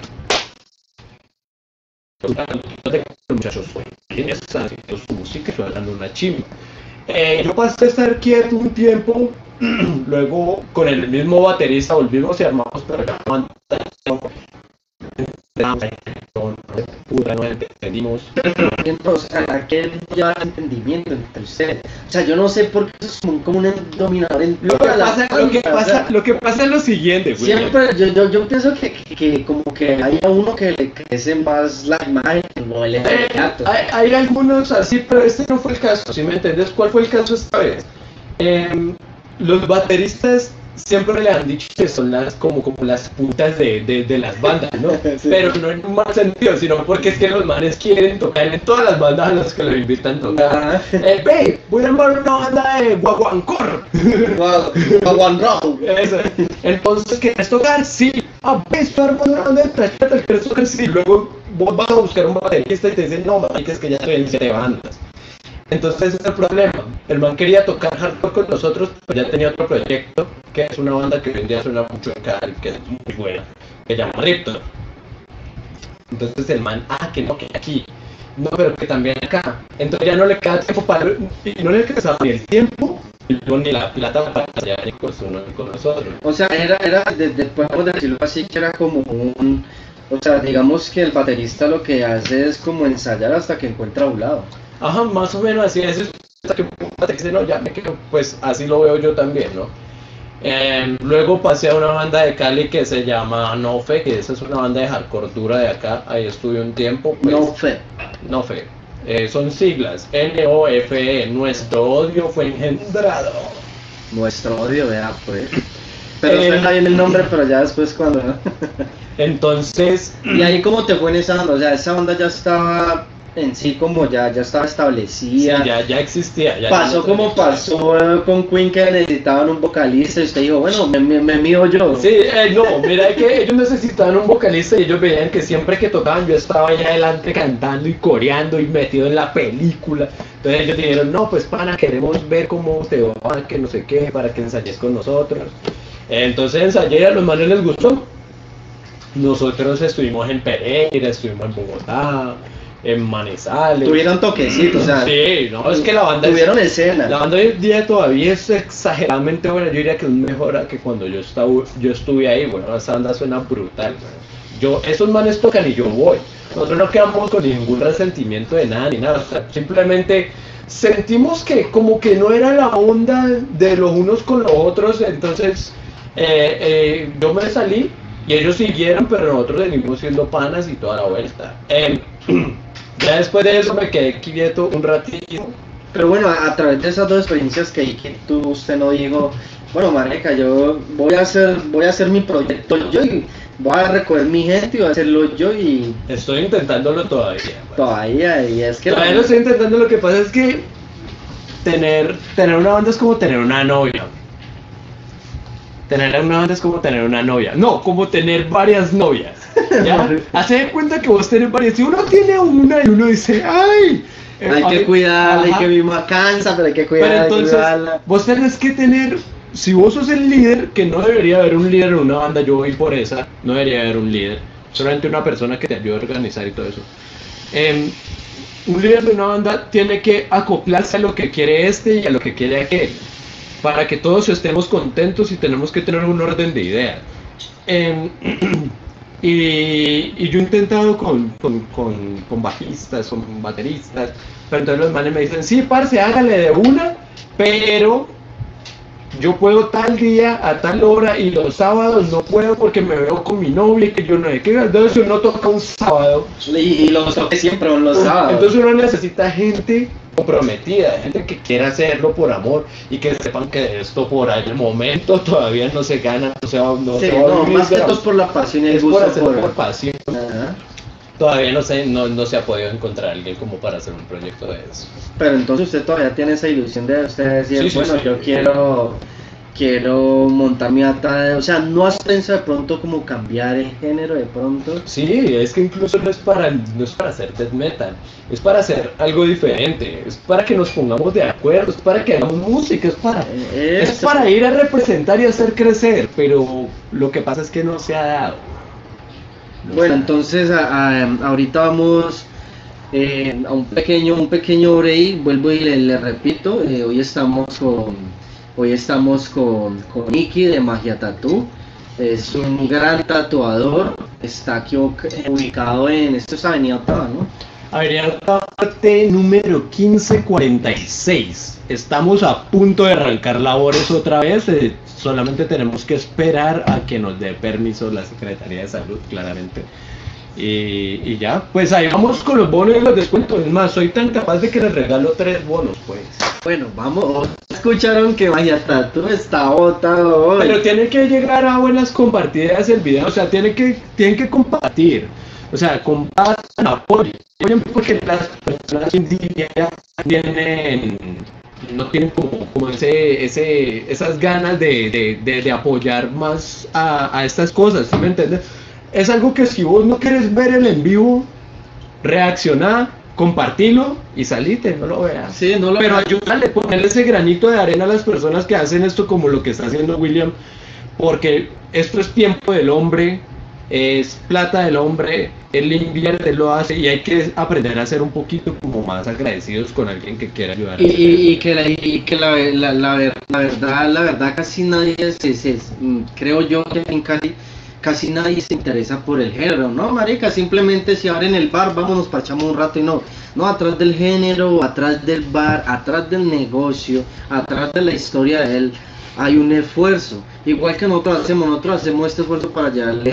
los muchachos tienen su música y suenan una chimba. Yo pasé a estar quieto un tiempo, luego con el mismo baterista volvimos y armamos, pero ya no entendimos. O sea, ¿qué lleva el entendimiento entre ustedes? O sea, yo no sé por qué eso es como un dominador en todas las cosas, Lo que pasa es lo siguiente, güey. siempre, yo pienso que como que hay a uno que le crece más la imagen o el gato. Hay algunos así, pero este no fue el caso, ¿sí me entiendes? ¿Cuál fue el caso esta vez? Los bateristas siempre le han dicho que son como las putas de las bandas, ¿no? Sí. Pero no en un mal sentido, sino porque es que los manes quieren tocar en todas las bandas a las que los invitan a tocar. Ajá. Ve, voy a armar una banda de guaguancor. One Rock. Eso. Entonces, ¿quieres tocar? Sí. Ve, estoy armando una banda de tracheta, ¿quieres tocar? Sí. Luego vos vas a buscar un baterista y te dicen, no, marica, es que ya estoy en 7 bandas. Entonces ese es el problema. El man quería tocar hardcore con nosotros, pero ya tenía otro proyecto, que es una banda que hoy en día suena mucho en Cali, que es muy buena, que se llama Riptor. Entonces el man, que no, que aquí. No, pero que también acá. Entonces ya no le queda tiempo para... Y no le queda ni el tiempo, ni la plata para ensayar ni con nosotros. O sea, podemos decirlo así, que era como un... O sea, digamos que el baterista lo que hace es como ensayar hasta que encuentra un lado. Ajá, más o menos así es. Hasta que te dice, no, ya me quedo, pues así lo veo yo también, ¿no? Luego pasé a una banda de Cali que se llama Nofe, que esa es una banda de hardcore dura de acá, ahí estuve un tiempo. Pues, Nofe. Son siglas, N-O-F-E, nuestro odio fue engendrado. Nuestro odio, vea, pues. Pero suena bien el nombre, pero ya después cuando... Entonces... ¿Y ahí cómo te fue en esa banda? O sea, esa banda ya estaba en sí como ya estaba establecida. Sí, ya existía. Pasó como pasó con Queen, que necesitaban un vocalista y usted dijo, bueno, me mido yo. Sí, no, mira que ellos necesitaban un vocalista y ellos veían que siempre que tocaban yo estaba allá adelante cantando y coreando y metido en la película. Entonces ellos dijeron, no, pues pana, queremos ver cómo te va, que no sé qué, para que ensayes con nosotros. Entonces ensayé, a los manes les gustó. Nosotros estuvimos en Pereira, estuvimos en Bogotá, en Manizales. Tuvieron toquecitos, o sea. Sí, no, es que la banda tuvieron escena. La banda hoy en día todavía es exageradamente buena. Yo diría que es mejor que cuando yo estuve ahí. Bueno, esa banda suena brutal. Esos manes tocan y yo voy. Nosotros no quedamos con ningún resentimiento de nada ni nada. O sea, simplemente sentimos que como que no era la onda de los unos con los otros. Entonces yo me salí y ellos siguieron, pero nosotros seguimos siendo panas y toda la vuelta. Ya después de eso me quedé quieto un ratito. Pero bueno, a través de esas dos experiencias que usted no dijo, bueno, marica, yo voy a hacer mi proyecto yo y voy a recoger mi gente y voy a hacerlo yo y... Estoy intentándolo todavía. Todavía, y es que... Todavía lo estoy intentando, lo que pasa es que tener una banda es como tener una novia. Tener una banda es como tener una novia. No, como tener varias novias. ¿Ya? Hace de cuenta que vos tenés varias. Si uno tiene una y uno dice, ¡ay! Hay que cuidarla, hay que misma cansa, pero hay que cuidarla. Pero entonces, vos tenés que tener, si vos sos el líder, que no debería haber un líder en una banda, yo voy por esa, no debería haber un líder, solamente una persona que te ayude a organizar y todo eso. Un líder de una banda tiene que acoplarse a lo que quiere y a lo que quiere aquel, para que todos estemos contentos y tenemos que tener un orden de ideas. Y yo he intentado con bajistas, con bateristas, pero entonces los manes me dicen, sí, parce, hágale de una, pero yo puedo tal día, a tal hora, y los sábados no puedo porque me veo con mi novia y que yo no sé qué, entonces uno toca un sábado. Y los toques siempre son los sábados. Entonces uno necesita gente comprometida, gente que quiera hacerlo por amor y que sepan que esto por ahí el momento todavía no se gana, más que todo es por la pasión y el gusto, por hacerlo por pasión. Ajá. Todavía no se ha podido encontrar alguien como para hacer un proyecto de eso. Pero entonces usted todavía tiene esa ilusión de usted decir, Sí, bueno, sí. yo quiero montar mi ata, o sea, ¿no has pensado de pronto como cambiar el género de pronto? Sí, es que incluso no es para hacer death metal, es para hacer algo diferente, es para que nos pongamos de acuerdo, es para que hagamos música, es para ir a representar y hacer crecer, pero lo que pasa es que no se ha dado. Bueno, entonces ahorita vamos a un pequeño break, vuelvo y le repito, hoy estamos con Iki de Magia Tattoo. Es un gran tatuador, está aquí ubicado en, esto es Avenida Octava, ¿no? Avenida Parte número 1546. Estamos a punto de arrancar labores otra vez. Solamente tenemos que esperar a que nos dé permiso la Secretaría de Salud, claramente. Y ya, pues ahí vamos con los bonos y los descuentos. Es más, soy tan capaz de que les regalo 3 bonos, pues. Bueno, vamos. Escucharon que Magia Tattoo está botado hoy. Pero tiene que llegar a buenas compartidas el video. O sea, tienen que compartir. O sea, compartan, apoyen, porque las personas indígenas no tienen como esas ganas de apoyar más a estas cosas, ¿sí me entiendes? Es algo que si vos no quieres ver el en vivo, reaccioná, compartilo y salite, no lo veas. Sí, no lo Pero veas. ayúdale, ponerle ese granito de arena a las personas que hacen esto como lo que está haciendo William, porque esto es tiempo del hombre, es plata del hombre, él invierte, lo hace y hay que aprender a ser un poquito como más agradecidos con alguien que quiera ayudar. Y que la verdad casi nadie creo yo que en Cali casi nadie se interesa por el género, ¿no, marica? Simplemente si abren el bar, vamos, nos parchamos un rato y no, atrás del género, atrás del bar, atrás del negocio, atrás de la historia de él, hay un esfuerzo, igual que nosotros hacemos este esfuerzo para llevarle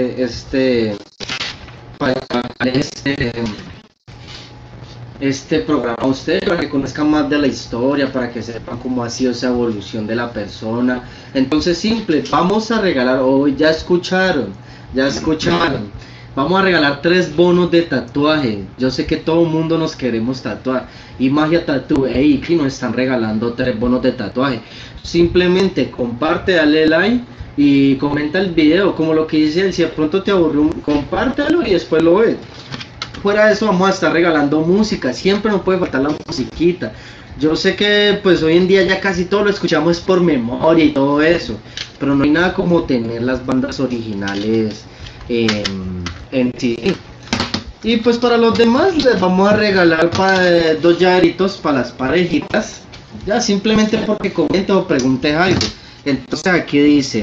este programa a ustedes, para que conozcan más de la historia, para que sepan cómo ha sido esa evolución de la persona. Entonces, simple, vamos a regalar hoy, ya escucharon, vamos a regalar 3 bonos de tatuaje. Yo sé que todo el mundo nos queremos tatuar, y Magia Tattoo e Iki nos están regalando 3 bonos de tatuaje. Simplemente comparte, dale like y comenta el video, como lo que dice él. Si de pronto te aburrió, compártelo y después lo ves. Fuera de eso, vamos a estar regalando música, siempre nos puede faltar la musiquita. Yo sé que pues hoy en día ya casi todo lo escuchamos por memoria y todo eso, pero no hay nada como tener las bandas originales en sí. Y pues para los demás les vamos a regalar 2 llaveritos para las parejitas, ya simplemente porque comenten o pregunten algo. Entonces aquí dice...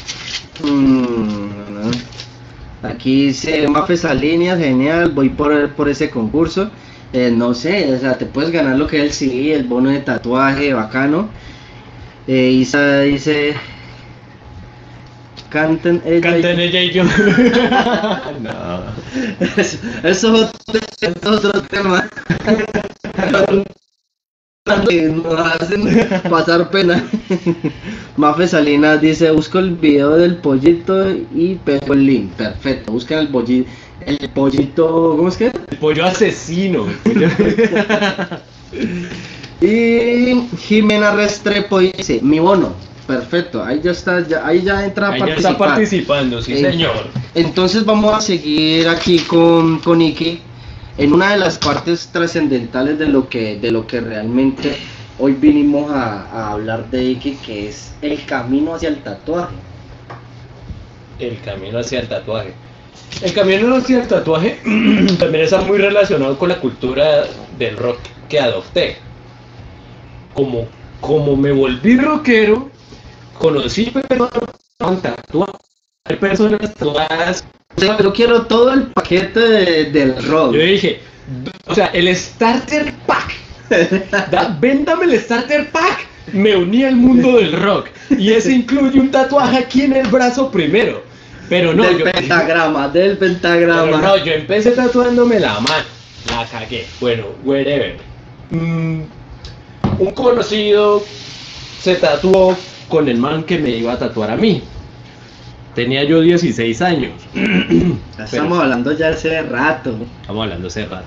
Aquí dice Mafe Salinas, genial, voy por ese concurso. No sé, o sea, te puedes ganar lo que es el CD, el bono de tatuaje, bacano. Isa dice, canten ella y yo. No. Eso es otro tema. Nos hacen pasar pena. Mafe Salinas dice, busco el video del pollito y pego el link. Perfecto, buscan el pollito, ¿cómo es que? El pollo asesino. Y Jimena Restrepo dice, mi bono. Perfecto, ahí ya está, ahí ya entra a Ahí participar. ya está participando, sí señor. Entonces vamos a seguir aquí con Iki en una de las partes trascendentales de lo que realmente hoy vinimos a hablar de Iki, que es el camino hacia el tatuaje. El camino hacia el tatuaje. El camino hacia el tatuaje también está muy relacionado con la cultura del rock que adopté. Como me volví rockero, conocí personas tatuadas. Hay personas tatuadas. Yo quiero todo el paquete del rock. Yo dije, o sea, el starter pack. Véndame el starter pack. Me uní al mundo del rock. Y ese incluye un tatuaje aquí en el brazo primero. Pero no, del pentagrama. Pero no, yo empecé tatuándome la mano. La cagué. Bueno, wherever. Un conocido se tatuó con el man que me iba a tatuar a mí. Tenía yo 16 años. Estamos hablando ya hace rato. Estamos hablando hace rato.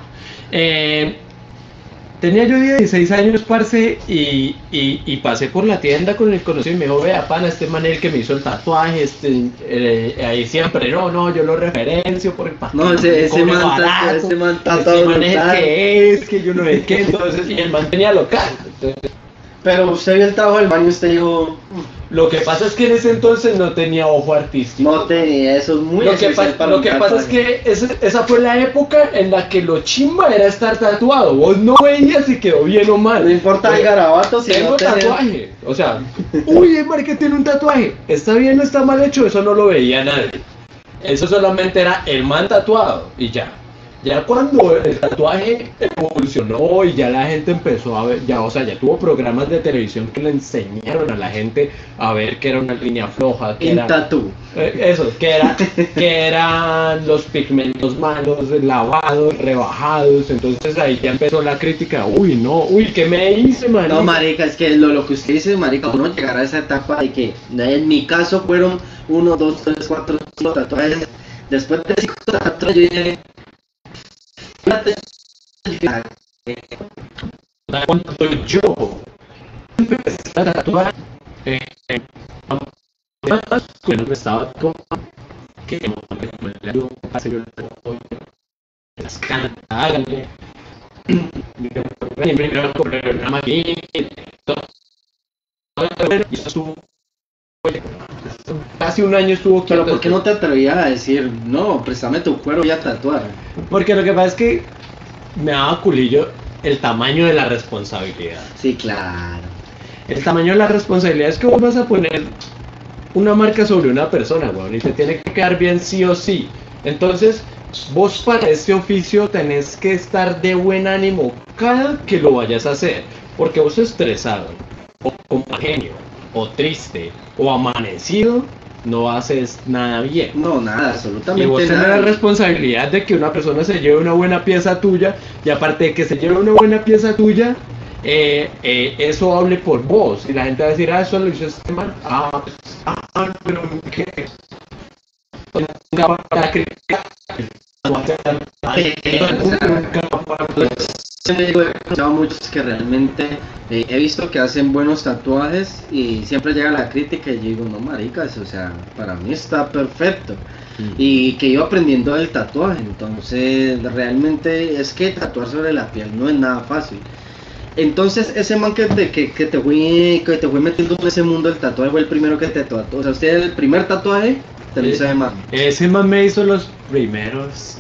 Tenía yo 16 años, parce, y pasé por la tienda con el conocido y me dijo, vea, pana, este man es el que me hizo el tatuaje, ahí siempre, no, yo lo referencio por el patrón. No, ese man tatuado es el que yo no sé qué, entonces, y el man tenía local. Entonces, pero usted vio el trabajo del man y usted dijo... Lo que pasa es que en ese entonces no tenía ojo artístico. No tenía, eso es muy Lo que, esencial para lo un que pasa es tatuaje. que esa fue la época en la que lo chimba era estar tatuado. Vos no veías si quedó bien o mal. No importa el garabato, si Tengo no tenés... tatuaje. O sea, uy, el marica tiene un tatuaje. ¿Está bien o está mal hecho? Eso no lo veía nadie. Eso solamente era el man tatuado y ya. Ya cuando el tatuaje evolucionó y ya la gente empezó a ver, ya, o sea, ya tuvo programas de televisión que le enseñaron a la gente a ver que era una línea floja, que En era tatú. eso, que eran los pigmentos malos, lavados, rebajados. Entonces ahí ya empezó la crítica. Uy, no, uy, ¿qué me hice, man? No, marica, es que lo que usted dice, marica, uno llegará a esa etapa de que, en mi caso, fueron 1, 2, 3, 4, 5 tatuajes. Después de 5 tatuajes, yo dije, Cuando yo empecé a tatuar, más que no me estaba tomando, que me le ayudó a hacer las canas, háganle. Primero compré una máquina y eso estuvo casi un año estuvo pero quieto. ¿por qué no te atrevías a decir, no, préstame tu cuero, voy a tatuar? Porque lo que pasa es que me daba culillo el tamaño de la responsabilidad. Sí, claro. El tamaño de la responsabilidad es que vos vas a poner una marca sobre una persona, weón, y te tiene que quedar bien sí o sí. Entonces, vos para este oficio tenés que estar de buen ánimo cada que lo vayas a hacer. Porque vos estresado, o con mal genio, o triste, o amanecido, no haces nada bien. No, nada, Y absolutamente vos tenés la nada. responsabilidad de que una persona se lleve una buena pieza tuya, y aparte de que se lleve una buena pieza tuya, eso hable por vos. Y la gente va a decir, eso lo hizo este man. Pero ¿qué? Para criticar. He escuchado muchos que realmente he visto que hacen buenos tatuajes y siempre llega la crítica y yo digo, no maricas, o sea, para mí está perfecto. Y que iba aprendiendo del tatuaje, entonces realmente es que tatuar sobre la piel no es nada fácil. Entonces ese man que te fue metiendo en ese mundo del tatuaje fue el primero que te tatuó, o sea, usted el primer tatuaje te lo hizo ese man. Ese man me hizo los primeros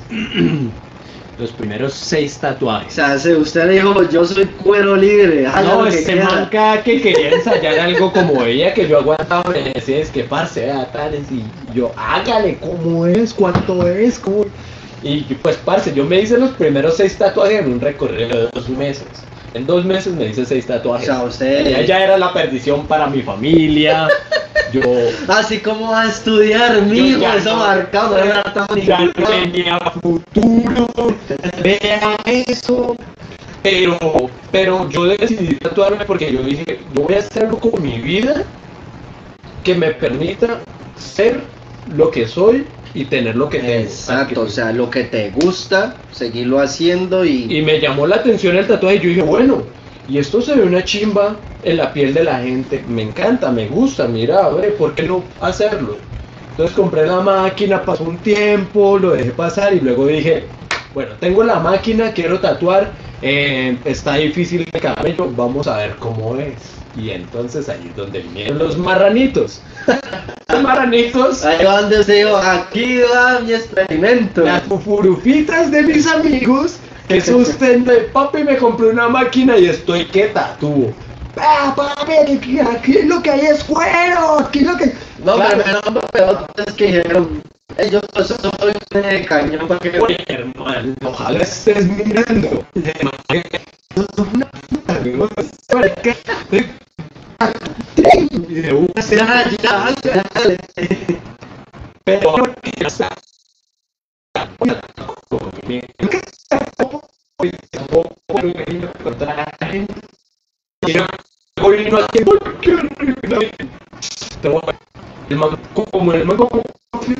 6 O tatuajes. sea, usted le dijo, yo soy cuero libre, haga No, lo que ese quiera. man cada que quería ensayar algo como ella, que yo aguantaba, me decía, es que parce, vea, tales, y yo, hágale, ¿cómo es? ¿Cuánto es? ¿Cómo? Y pues parce, yo me hice los primeros 6 tatuajes en un recorrido de 2 meses. En 2 meses me hice 6 tatuajes. O sea, usted- Ella ya era la perdición para mi familia. Yo Así como a estudiar, mijo, ya eso no- marcado, no era tan ya no tenía futuro, vea eso. Pero yo decidí tatuarme porque yo dije, yo voy a hacer algo con mi vida que me permita ser lo que soy y tener lo que tengo. Exacto, o sea, lo que te gusta, seguirlo haciendo Y me llamó la atención el tatuaje y yo dije, bueno, y esto se ve una chimba en la piel de la gente, me encanta, me gusta, mira, a ver, ¿por qué no hacerlo? Entonces compré la máquina, pasó un tiempo, lo dejé pasar y luego dije, bueno, tengo la máquina, quiero tatuar, está difícil el cabello, vamos a ver cómo es. Y entonces ahí es donde vinieron los marranitos. Los marranitos, ahí va donde se dijo, aquí va mi experimento. las fufurufitas de mis amigos que sostén de papi, me compré una máquina y estoy que tatúo. Papi, aquí lo que hay es cuero, aquí lo que... No, Claro. pero es que dijeron, yo soy de cañón para que... Oye, hermano, ojalá estés mirando. Una puta, ¿no? ¿Para qué? Y de una Ya, dale. pero que está. El man, como el man, como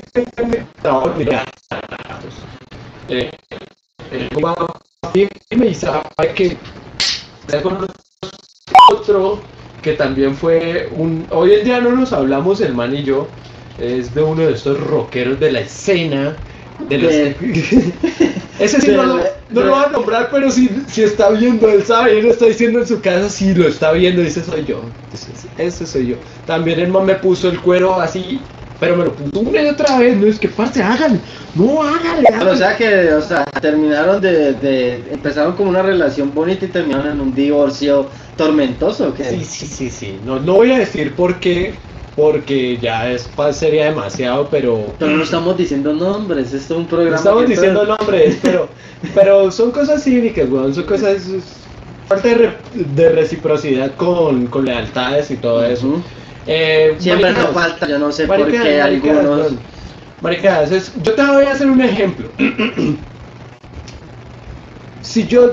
me sabe que con otro que también fue hoy en día no nos hablamos el man y yo, es de uno de estos rockeros de la escena de los Ese sí no lo va a nombrar, pero si está viendo, él sabe, él lo está diciendo en su casa, sí lo está viendo, dice soy yo, ese soy yo. También el man me puso el cuero así, pero me lo puso una y otra vez, no es que parce, hágale, no hágale. Pero, o sea, terminaron empezaron como una relación bonita y terminaron en un divorcio tormentoso, ¿o qué? Sí, no voy a decir por qué, porque ya sería demasiado, pero no estamos diciendo nombres, esto es un programa. No estamos diciendo nombres, pero son cosas cívicas, weón, son cosas, falta de reciprocidad con lealtades y todo eso. Siempre nos falta, yo no sé por qué algunos... Maricadas, yo te voy a hacer un ejemplo. Si yo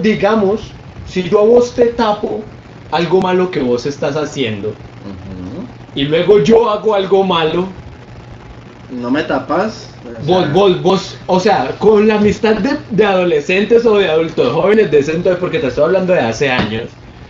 a vos te tapo algo malo que vos estás haciendo, y luego yo hago algo malo, ¿no me tapas? Vos, o sea, con la amistad de adolescentes o de adultos jóvenes de ese entonces, porque te estoy hablando de hace años,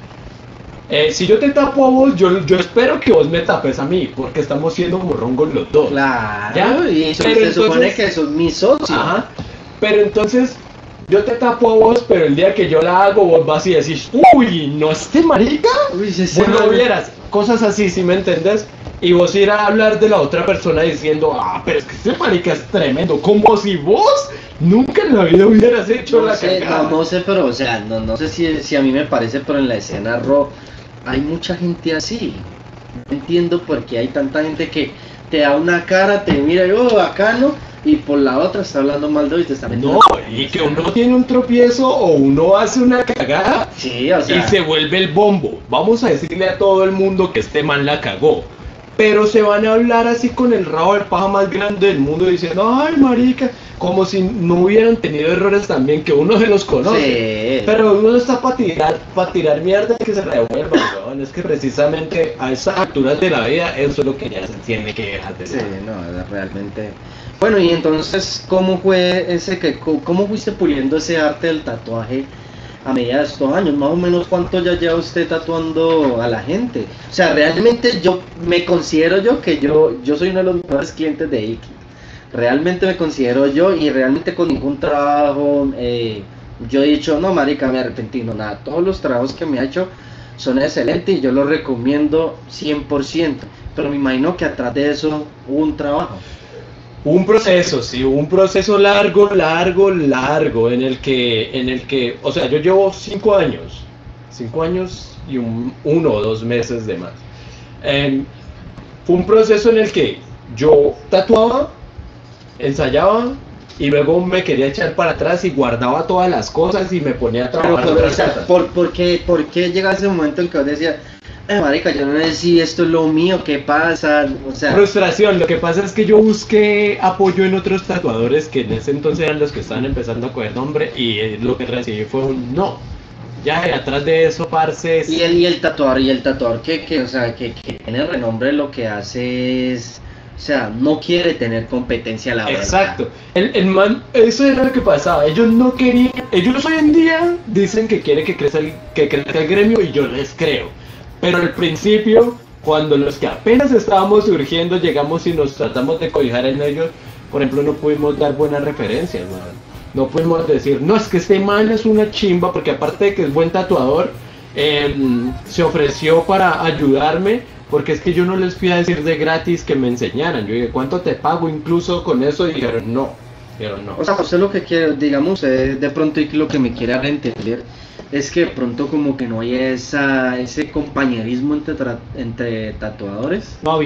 si yo te tapo a vos, yo espero que vos me tapes a mí, porque estamos siendo como rongos los dos. Claro, ¿ya? Y eso se supone que sos mi socio. Ajá, pero entonces yo te tapo a vos, pero el día que yo la hago, vos vas y decís, uy, ¿no este marica? Vos no vieras, cosas así, ¿sí me entendés? Y vos ir a hablar de la otra persona diciendo, pero es que este marica es tremendo, como si vos nunca en la vida hubieras hecho la cagada. No sé, pero o sea, no sé si a mí me parece, pero en la escena rock hay mucha gente así. No entiendo por qué hay tanta gente que te da una cara, te mira, bacano, y por la otra está hablando mal de hoy, te está metiendo. No, y que uno tiene un tropiezo o uno hace una cagada, sí, o sea, y se vuelve el bombo. Vamos a decirle a todo el mundo que este man la cagó. Pero se van a hablar así con el rabo de paja más grande del mundo diciendo, ay marica, como si no hubieran tenido errores también, que uno se los conoce. Sí. Pero uno está para tirar mierda y que se revuelva, weón. Es que precisamente a esas alturas de la vida eso es lo que ya se tiene que dejar de sí, lado. no, realmente. Bueno, y entonces, ¿cómo fuiste puliendo ese arte del tatuaje a medida de estos años? Más o menos, ¿cuánto ya lleva usted tatuando a la gente? O sea, realmente yo me considero que yo soy uno de los mejores clientes de Iki. Realmente me considero yo, y realmente con ningún trabajo yo he dicho, no marica, me arrepentí, no nada. Todos los trabajos que me ha hecho son excelentes y yo los recomiendo 100%. Pero me imagino que atrás de eso hubo un trabajo. Un proceso, sí, un proceso largo, en el que, o sea, yo llevo 5 años y 1 o 2 meses de más. Fue un proceso en el que yo tatuaba, ensayaba, y luego me quería echar para atrás y guardaba todas las cosas y me ponía a trabajar. Pero, o sea, ¿por qué llega ese momento en que vos decías, marica, yo no sé si esto es lo mío, qué pasa? O sea, frustración. Lo que pasa es que yo busqué apoyo en otros tatuadores que en ese entonces eran los que estaban empezando a coger nombre, y lo que recibí fue un no. Ya, y atrás de eso, parce. Y el tatuador que tiene renombre, lo que hace es, o sea, no quiere tener competencia, la verdad. Exacto. El man, eso era lo que pasaba. Ellos no querían. Ellos hoy en día dicen que quiere que crezca el gremio, y yo les creo. Pero al principio, cuando los que apenas estábamos surgiendo llegamos y nos tratamos de cobijar en ellos, por ejemplo, no pudimos dar buenas referencias, man. No pudimos decir, no, es que este man es una chimba, porque aparte de que es buen tatuador, se ofreció para ayudarme, porque es que yo no les fui a decir de gratis que me enseñaran. Yo dije, ¿cuánto te pago? Incluso con eso dijeron no. O sea, usted lo que quiere, digamos, de pronto, y lo que me quiere entender es que de pronto como que no hay ese compañerismo entre tatuadores. No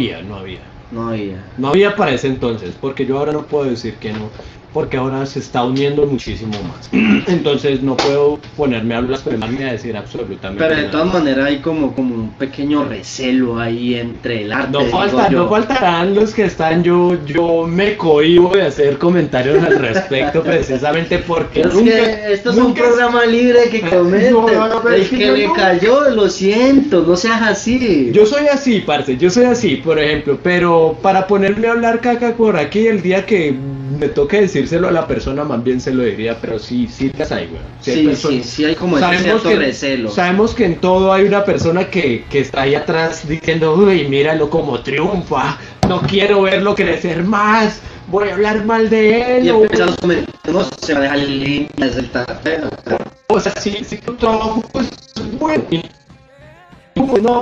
había para ese entonces, porque yo ahora no puedo decir que no, porque ahora se está uniendo muchísimo más. Entonces no puedo ponerme a blasfemarme a decir absolutamente nada. Pero de nada. todas maneras hay como un pequeño recelo ahí entre el arte. No faltarán los que están, yo me cohíbo de hacer comentarios al respecto, precisamente porque es que esto es un programa libre que comente. El que le cayó, lo siento, no seas así. Yo soy así, parce, por ejemplo, pero para ponerme a hablar caca por aquí, el día que me toque decírselo a la persona, más bien se lo diría, pero sí las hay, güey. Sí hay como ese cierto recelo. Sabemos que en todo hay una persona que está ahí atrás diciendo, uy, míralo como triunfa, no quiero verlo crecer más, voy a hablar mal de él. Y empiezan los comentarios, no se va a dejar el link, es el tapero. O sea, si tu trabajo es bueno, no,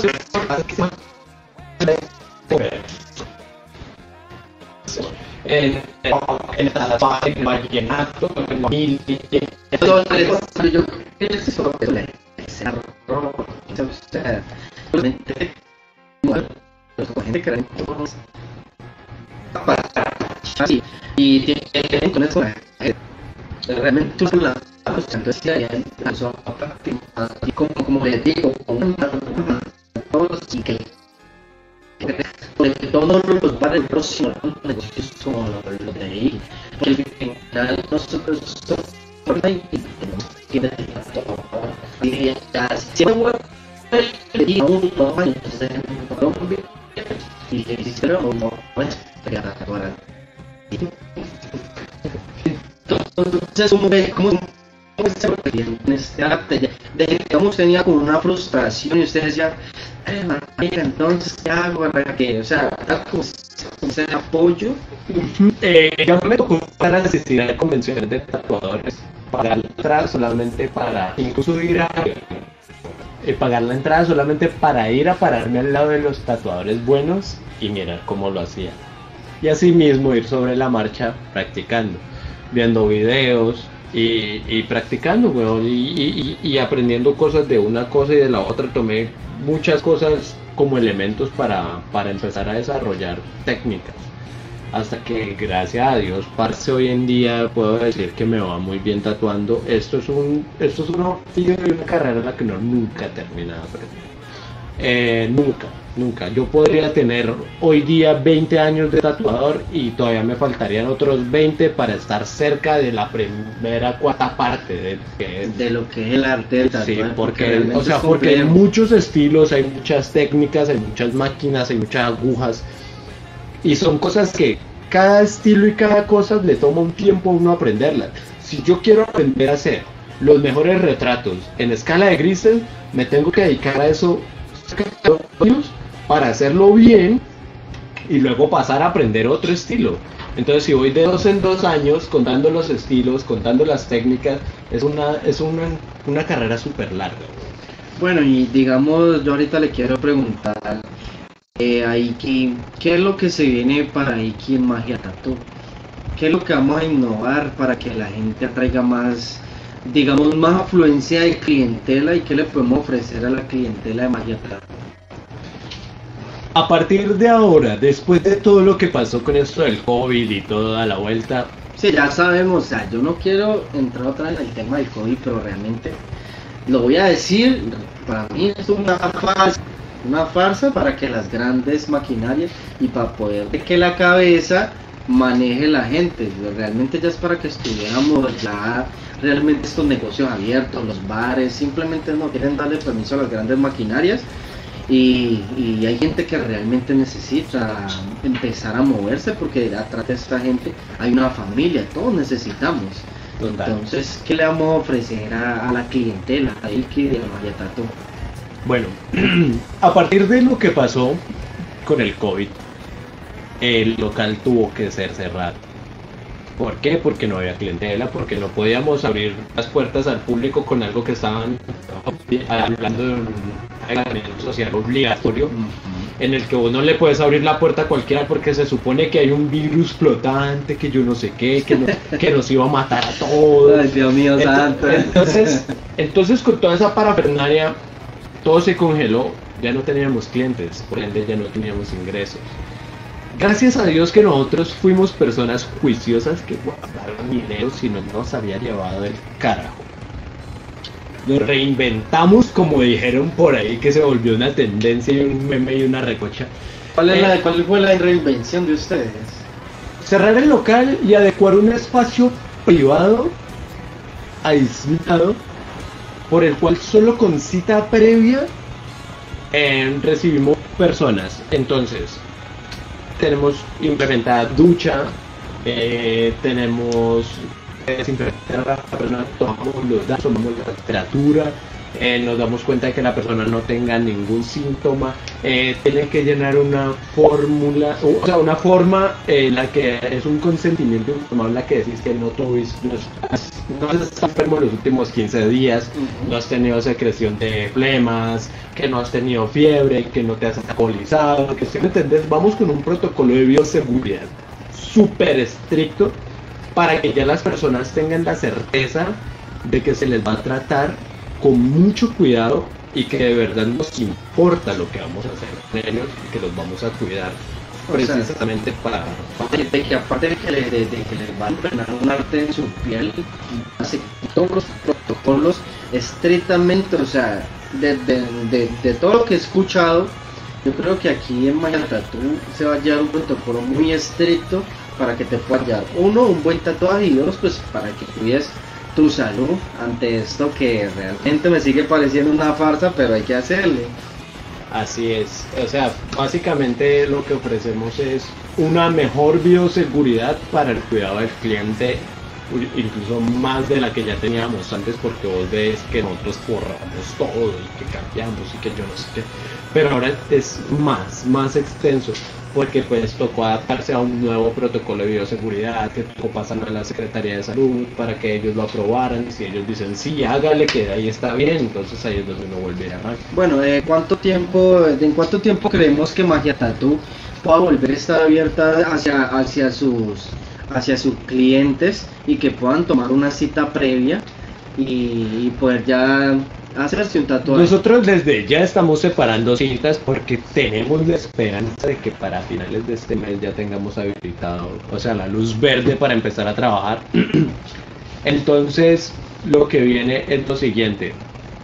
en la fábrica, en vallenato, en familia. Yo creo que eso se arroja, o sea, realmente, bueno, gente que realmente así, y tienen con eso, realmente tú la entonces ya empezó a practicar, y como les digo, todos y que todos los bares próximos negocios como los de ahí, porque al final nosotros siempre voy a pedir a unos años en Colombia y le hicieron no pegar ahora. Entonces, ¿cómo en este arte? Digamos, tenía como una frustración y ustedes decían, mira, entonces, ¿qué hago para que, o sea, como ese apoyo? Ya me tocó para la necesidad de convenciones de tatuadores, pagar la entrada solamente para, incluso ir a pagar la entrada solamente para ir a pararme al lado de los tatuadores buenos y mirar cómo lo hacía. Y así mismo ir sobre la marcha practicando, viendo videos y practicando, weón, y aprendiendo cosas de una cosa y de la otra. Tomé muchas cosas como elementos para empezar a desarrollar técnicas. Hasta que, gracias a Dios, parce, hoy en día puedo decir que me va muy bien tatuando. Esto es un oficio y una carrera en la que uno nunca termina de aprender. Nunca. Yo podría tener hoy día 20 años de tatuador y todavía me faltarían otros 20 para estar cerca de la primera cuarta parte de lo que es el arte del tatuaje. Sí, porque hay muchos estilos, hay muchas técnicas, hay muchas máquinas, hay muchas agujas. Y son cosas que cada estilo y cada cosa le toma un tiempo a uno aprenderlas. Si yo quiero aprender a hacer los mejores retratos en escala de grises, me tengo que dedicar a eso para hacerlo bien y luego pasar a aprender otro estilo. Entonces, si voy de 2 en 2 años contando los estilos, contando las técnicas, es una carrera súper larga. Bueno, y digamos, yo ahorita le quiero preguntar Aiki, ¿qué es lo que se viene para Aiki en Magia Tattoo? ¿Qué es lo que vamos a innovar para que la gente atraiga más, digamos, más afluencia de clientela, y qué le podemos ofrecer a la clientela de Magia Tattoo? A partir de ahora, después de todo lo que pasó con esto del COVID y toda la vuelta... Sí, ya sabemos, o sea, yo no quiero entrar otra vez en el tema del COVID, pero realmente lo voy a decir, para mí es una farsa para que las grandes maquinarias y para poder de que la cabeza maneje la gente. Realmente ya es para que estuviéramos ya realmente estos negocios abiertos, los bares, simplemente no quieren darle permiso a las grandes maquinarias. Y hay gente que realmente necesita empezar a moverse, porque atrás de esta gente hay una familia, todos necesitamos. Total. Entonces, ¿qué le vamos a ofrecer a la clientela, a Aiki de Magia Tattoo? Bueno, a partir de lo que pasó con el COVID, el local tuvo que ser cerrado. ¿Por qué? Porque no había clientela, porque no podíamos abrir las puertas al público con algo que estaban hablando de un aislamiento social obligatorio, en el que vos no le puedes abrir la puerta a cualquiera porque se supone que hay un virus flotante, que yo no sé qué, que nos iba a matar a todos. Ay, Dios mío, santo. Entonces con toda esa parafernalia, todo se congeló, ya no teníamos clientes, por ende ya no teníamos ingresos. Gracias a Dios que nosotros fuimos personas juiciosas que guardaron dinero, si no nos había llevado el carajo. Nos reinventamos, como dijeron por ahí, que se volvió una tendencia y un meme y una recocha. ¿Cuál fue la reinvención de ustedes? Cerrar el local y adecuar un espacio privado, aislado, por el cual solo con cita previa recibimos personas. Entonces, tenemos implementada ducha, tenemos desinfectar a la persona, tomamos los datos, tomamos la temperatura, nos damos cuenta de que la persona no tenga ningún síntoma, tiene que llenar una fórmula, o sea, una forma en la que es un consentimiento informado, en la que decís que no tuviste, no estás enfermo en los últimos 15 días, no has tenido secreción de flemas, que no has tenido fiebre, que no te has alcoholizado, que si me entendés, vamos con un protocolo de bioseguridad súper estricto para que ya las personas tengan la certeza de que se les va a tratar con mucho cuidado y que de verdad nos importa lo que vamos a hacer con ellos y que los vamos a cuidar precisamente para de que aparte de que les va a entrenar un arte en su piel, hace todos los protocolos estrictamente, o sea, de todo lo que he escuchado, yo creo que aquí en Magia Tattoo se va a llevar un protocolo muy estricto para que te pueda llevar uno, un buen tatuaje, y dos, pues para que cuides tu salud ante esto que realmente me sigue pareciendo una farsa, pero hay que hacerle. Así es, o sea, básicamente lo que ofrecemos es una mejor bioseguridad para el cuidado del cliente, incluso más de la que ya teníamos antes, porque vos ves que nosotros forramos todo y que cambiamos y que yo no sé qué, pero ahora es más extenso, porque pues tocó adaptarse a un nuevo protocolo de bioseguridad, que tocó pasar a la Secretaría de Salud para que ellos lo aprobaran, y si ellos dicen sí, hágale, que ahí está bien, entonces ahí es donde uno vuelve a arrancar. Bueno, ¿en cuánto tiempo creemos que Magia Tattoo pueda volver a estar abierta hacia sus clientes y que puedan tomar una cita previa y poder ya hacerse un tatuaje? Nosotros desde ya estamos separando citas porque tenemos la esperanza de que para finales de este mes ya tengamos habilitado, o sea, la luz verde para empezar a trabajar. Entonces, lo que viene es lo siguiente.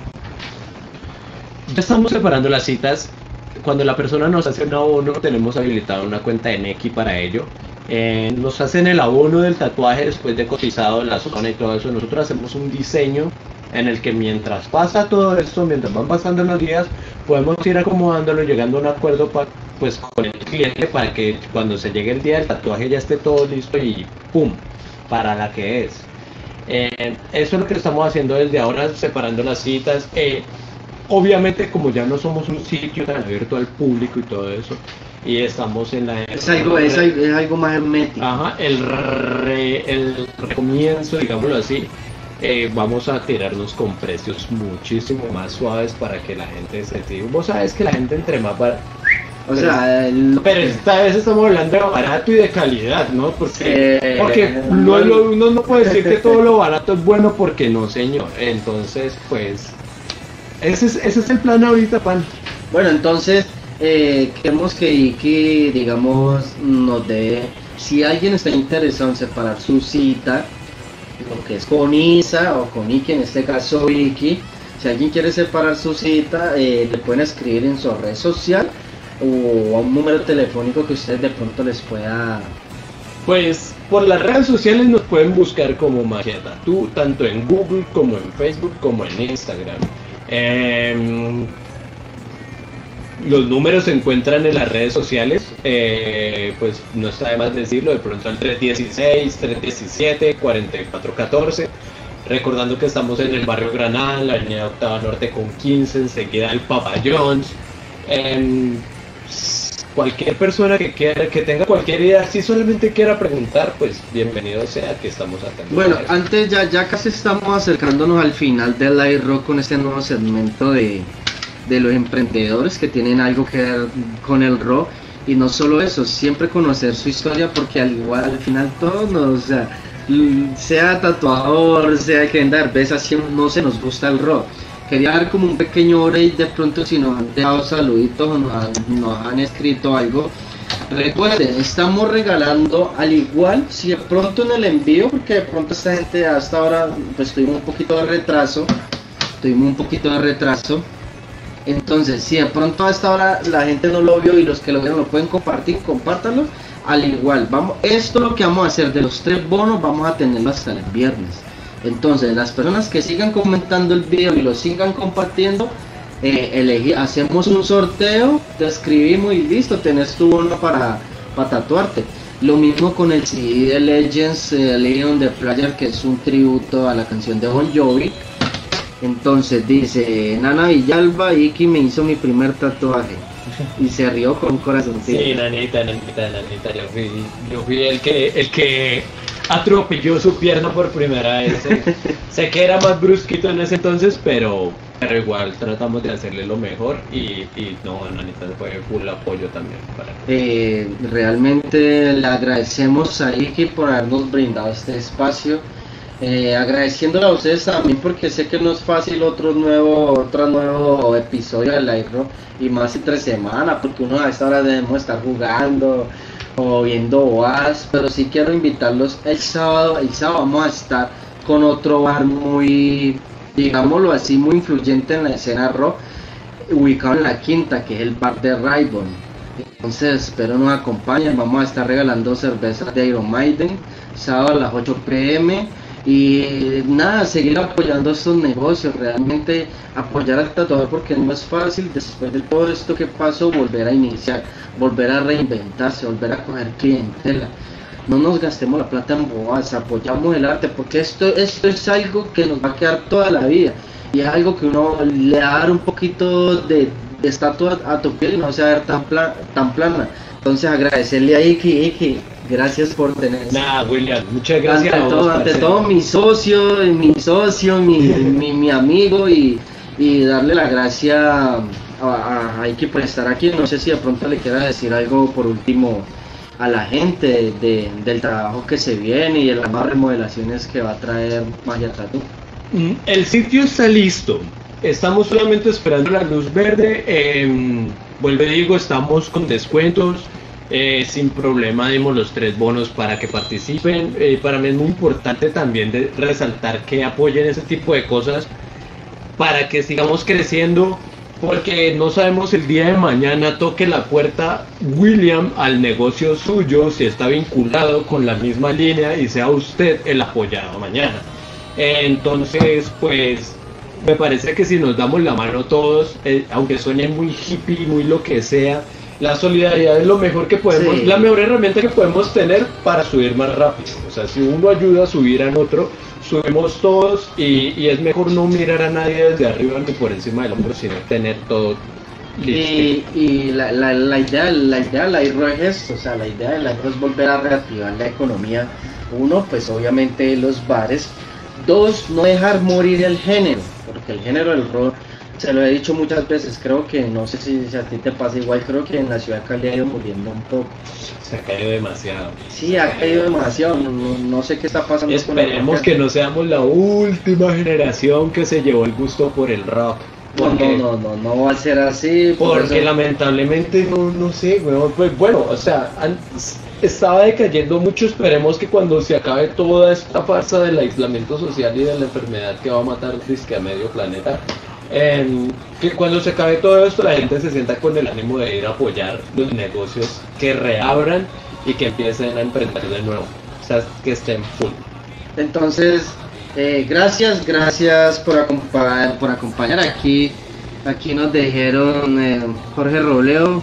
Ya estamos separando las citas. Cuando la persona nos hace un abono, tenemos habilitado una cuenta de Nequi para ello. Nos hacen el abono del tatuaje después de cotizado la zona y todo eso. Nosotros hacemos un diseño en el que mientras pasa todo esto, mientras van pasando los días, podemos ir acomodándolo, llegando a un acuerdo pues con el cliente para que cuando se llegue el día del tatuaje ya esté todo listo y ¡pum! Para la que es. Eso es lo que estamos haciendo desde ahora, separando las citas. Obviamente, como ya no somos un sitio tan abierto al público y todo eso, y estamos en la... Es algo más hermético. Ajá, el recomienzo, digámoslo así. Vamos a tirarnos con precios muchísimo más suaves para que la gente se tire. Vos sabes que la gente entre más para... pero esta vez estamos hablando de barato y de calidad, ¿no? Porque uno no puede decir que todo lo barato es bueno, porque no, señor. Entonces, pues, ese es el plan ahorita, pan. Bueno, entonces, queremos que Iki, digamos, nos dé, si alguien está interesado en separar su cita, lo que es con Isa o con Iki, en este caso Iki, si alguien quiere separar su cita, le pueden escribir en su red social o a un número telefónico que ustedes de pronto les pueda... Pues por las redes sociales nos pueden buscar como Magia Tattoo, tanto en Google como en Facebook como en Instagram. Los números se encuentran en las redes sociales, pues no está de más decirlo, de pronto al 316-317-4414, recordando que estamos en el barrio Granada, la avenida Octava Norte con 15, enseguida el Papa John's. Cualquier persona que tenga cualquier idea, si solamente quiera preguntar, pues bienvenido sea, que estamos atentos. Bueno, antes ya casi estamos acercándonos al final del Live Rock con este nuevo segmento de los emprendedores que tienen algo que ver con el rock, y no solo eso, siempre conocer su historia, porque al final todos sea tatuador, sea que venda cerveza, siempre no se nos gusta el rock. Quería dar como un pequeño break, de pronto si nos han dejado saluditos o nos han escrito algo. Recuerden, estamos regalando, al igual, si de pronto en el envío, porque de pronto esta gente hasta ahora pues tuvimos un poquito de retraso, entonces si de pronto hasta ahora la gente no lo vio y los que lo vieron lo pueden compartir, compártanlo. Al igual, esto es lo que vamos a hacer, de los 3 bonos vamos a tenerlo hasta el viernes. Entonces las personas que sigan comentando el video y lo sigan compartiendo, hacemos un sorteo, te escribimos y listo, tenés tu bono para tatuarte. Lo mismo con el CD de Legends, Leon the Player, que es un tributo a la canción de Bon Jovi. Entonces dice, Nana Villalba, Iki me hizo mi primer tatuaje. Y se rió con un corazoncito. Sí, nanita, yo fui el que atropelló su pierna por primera vez. Sé que era más brusquito en ese entonces, pero igual tratamos de hacerle lo mejor y no, nanita, fue full apoyo también para realmente le agradecemos a Iki por habernos brindado este espacio. Agradeciéndole a ustedes también porque sé que no es fácil otro nuevo episodio de Live Rock y más entre semana porque uno a esta hora debemos estar jugando o viendo OAS, pero sí quiero invitarlos el sábado vamos a estar con otro bar muy, digámoslo así, muy influyente en la escena rock, ubicado en la Quinta, que es el bar de Raybon. Entonces espero nos acompañen, vamos a estar regalando cervezas de Iron Maiden sábado a las 8 p.m. y nada, seguir apoyando estos negocios, realmente apoyar al tatuador porque no es fácil después de todo esto que pasó volver a iniciar, volver a reinventarse, volver a coger clientela. No nos gastemos la plata en bobadas, apoyamos el arte porque esto es algo que nos va a quedar toda la vida y es algo que uno le va a dar un poquito de estatua a tu piel y no se va a ver tan plana. Entonces agradecerle a Iki, gracias por tener. Nada, William, muchas gracias ante todo mi socio, mi amigo y darle la gracia a Iki por estar aquí. No sé si de pronto le quiera decir algo por último a la gente del trabajo que se viene y de las más remodelaciones que va a traer Magia Tattoo. El sitio está listo, estamos solamente esperando la luz verde. Vuelvo y digo, estamos con descuentos, sin problema dimos los 3 bonos para que participen. Para mí es muy importante también de resaltar que apoyen ese tipo de cosas para que sigamos creciendo, porque no sabemos el día de mañana toque la puerta William al negocio suyo, si está vinculado con la misma línea y sea usted el apoyado mañana. Entonces pues me parece que si nos damos la mano todos, aunque suene muy hippie, muy lo que sea, la solidaridad es lo mejor que podemos, sí, la mejor herramienta que podemos tener para subir más rápido. O sea, si uno ayuda a subir a otro, subimos todos y es mejor no mirar a nadie desde arriba ni por encima del hombro, sino tener todo listo. Y la idea de la IRO es esto, o sea, la idea de la IRO es volver a reactivar la economía. Uno, pues obviamente los bares. Dos, no dejar morir el género, porque el género del rock, se lo he dicho muchas veces, creo que, no sé si a ti te pasa igual, creo que en la ciudad de Cali ha ido muriendo un poco. Se ha caído demasiado. Sí, ha caído demasiado, no sé qué está pasando. Esperemos que no seamos la última generación que se llevó el gusto por el rock. No va a ser así. Porque lamentablemente no sé, pues bueno, o sea, estaba decayendo mucho. Esperemos que cuando se acabe toda esta farsa del aislamiento social y de la enfermedad que va a matar disque a medio planeta, que cuando se acabe todo esto la gente se sienta con el ánimo de ir a apoyar los negocios que reabran y que empiecen a emprender de nuevo, o sea, que estén full. Entonces, gracias por acompañar aquí nos dijeron Jorge Robledo,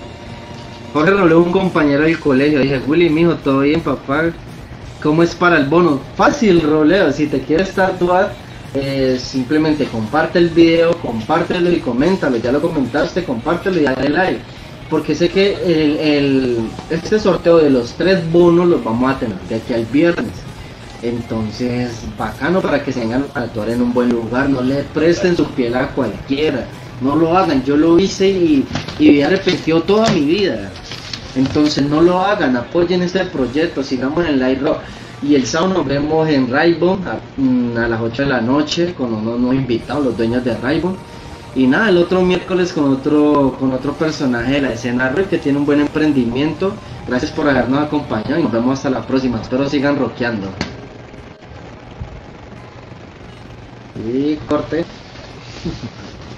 un compañero del colegio. Dije, Willy, mijo, ¿todo bien, papá? ¿Cómo es para el bono? Fácil, Robledo, si te quieres tatuar, simplemente comparte el video, compártelo y coméntalo. Ya lo comentaste, compártelo y dale like. Porque sé que este sorteo de los 3 bonos los vamos a tener de aquí al viernes. Entonces, bacano para que se vengan a tatuar en un buen lugar. No le presten su piel a cualquiera. No lo hagan. Yo lo hice y me arrepentido toda mi vida. Entonces no lo hagan, apoyen este proyecto, sigamos en Live Rock. Y el sábado nos vemos en Raybon a las 8 de la noche con unos nuevos invitados, los dueños de Raybon. Y nada, el otro miércoles con otro personaje de la escena rock que tiene un buen emprendimiento. Gracias por habernos acompañado y nos vemos hasta la próxima. Espero sigan rockeando. Y corte.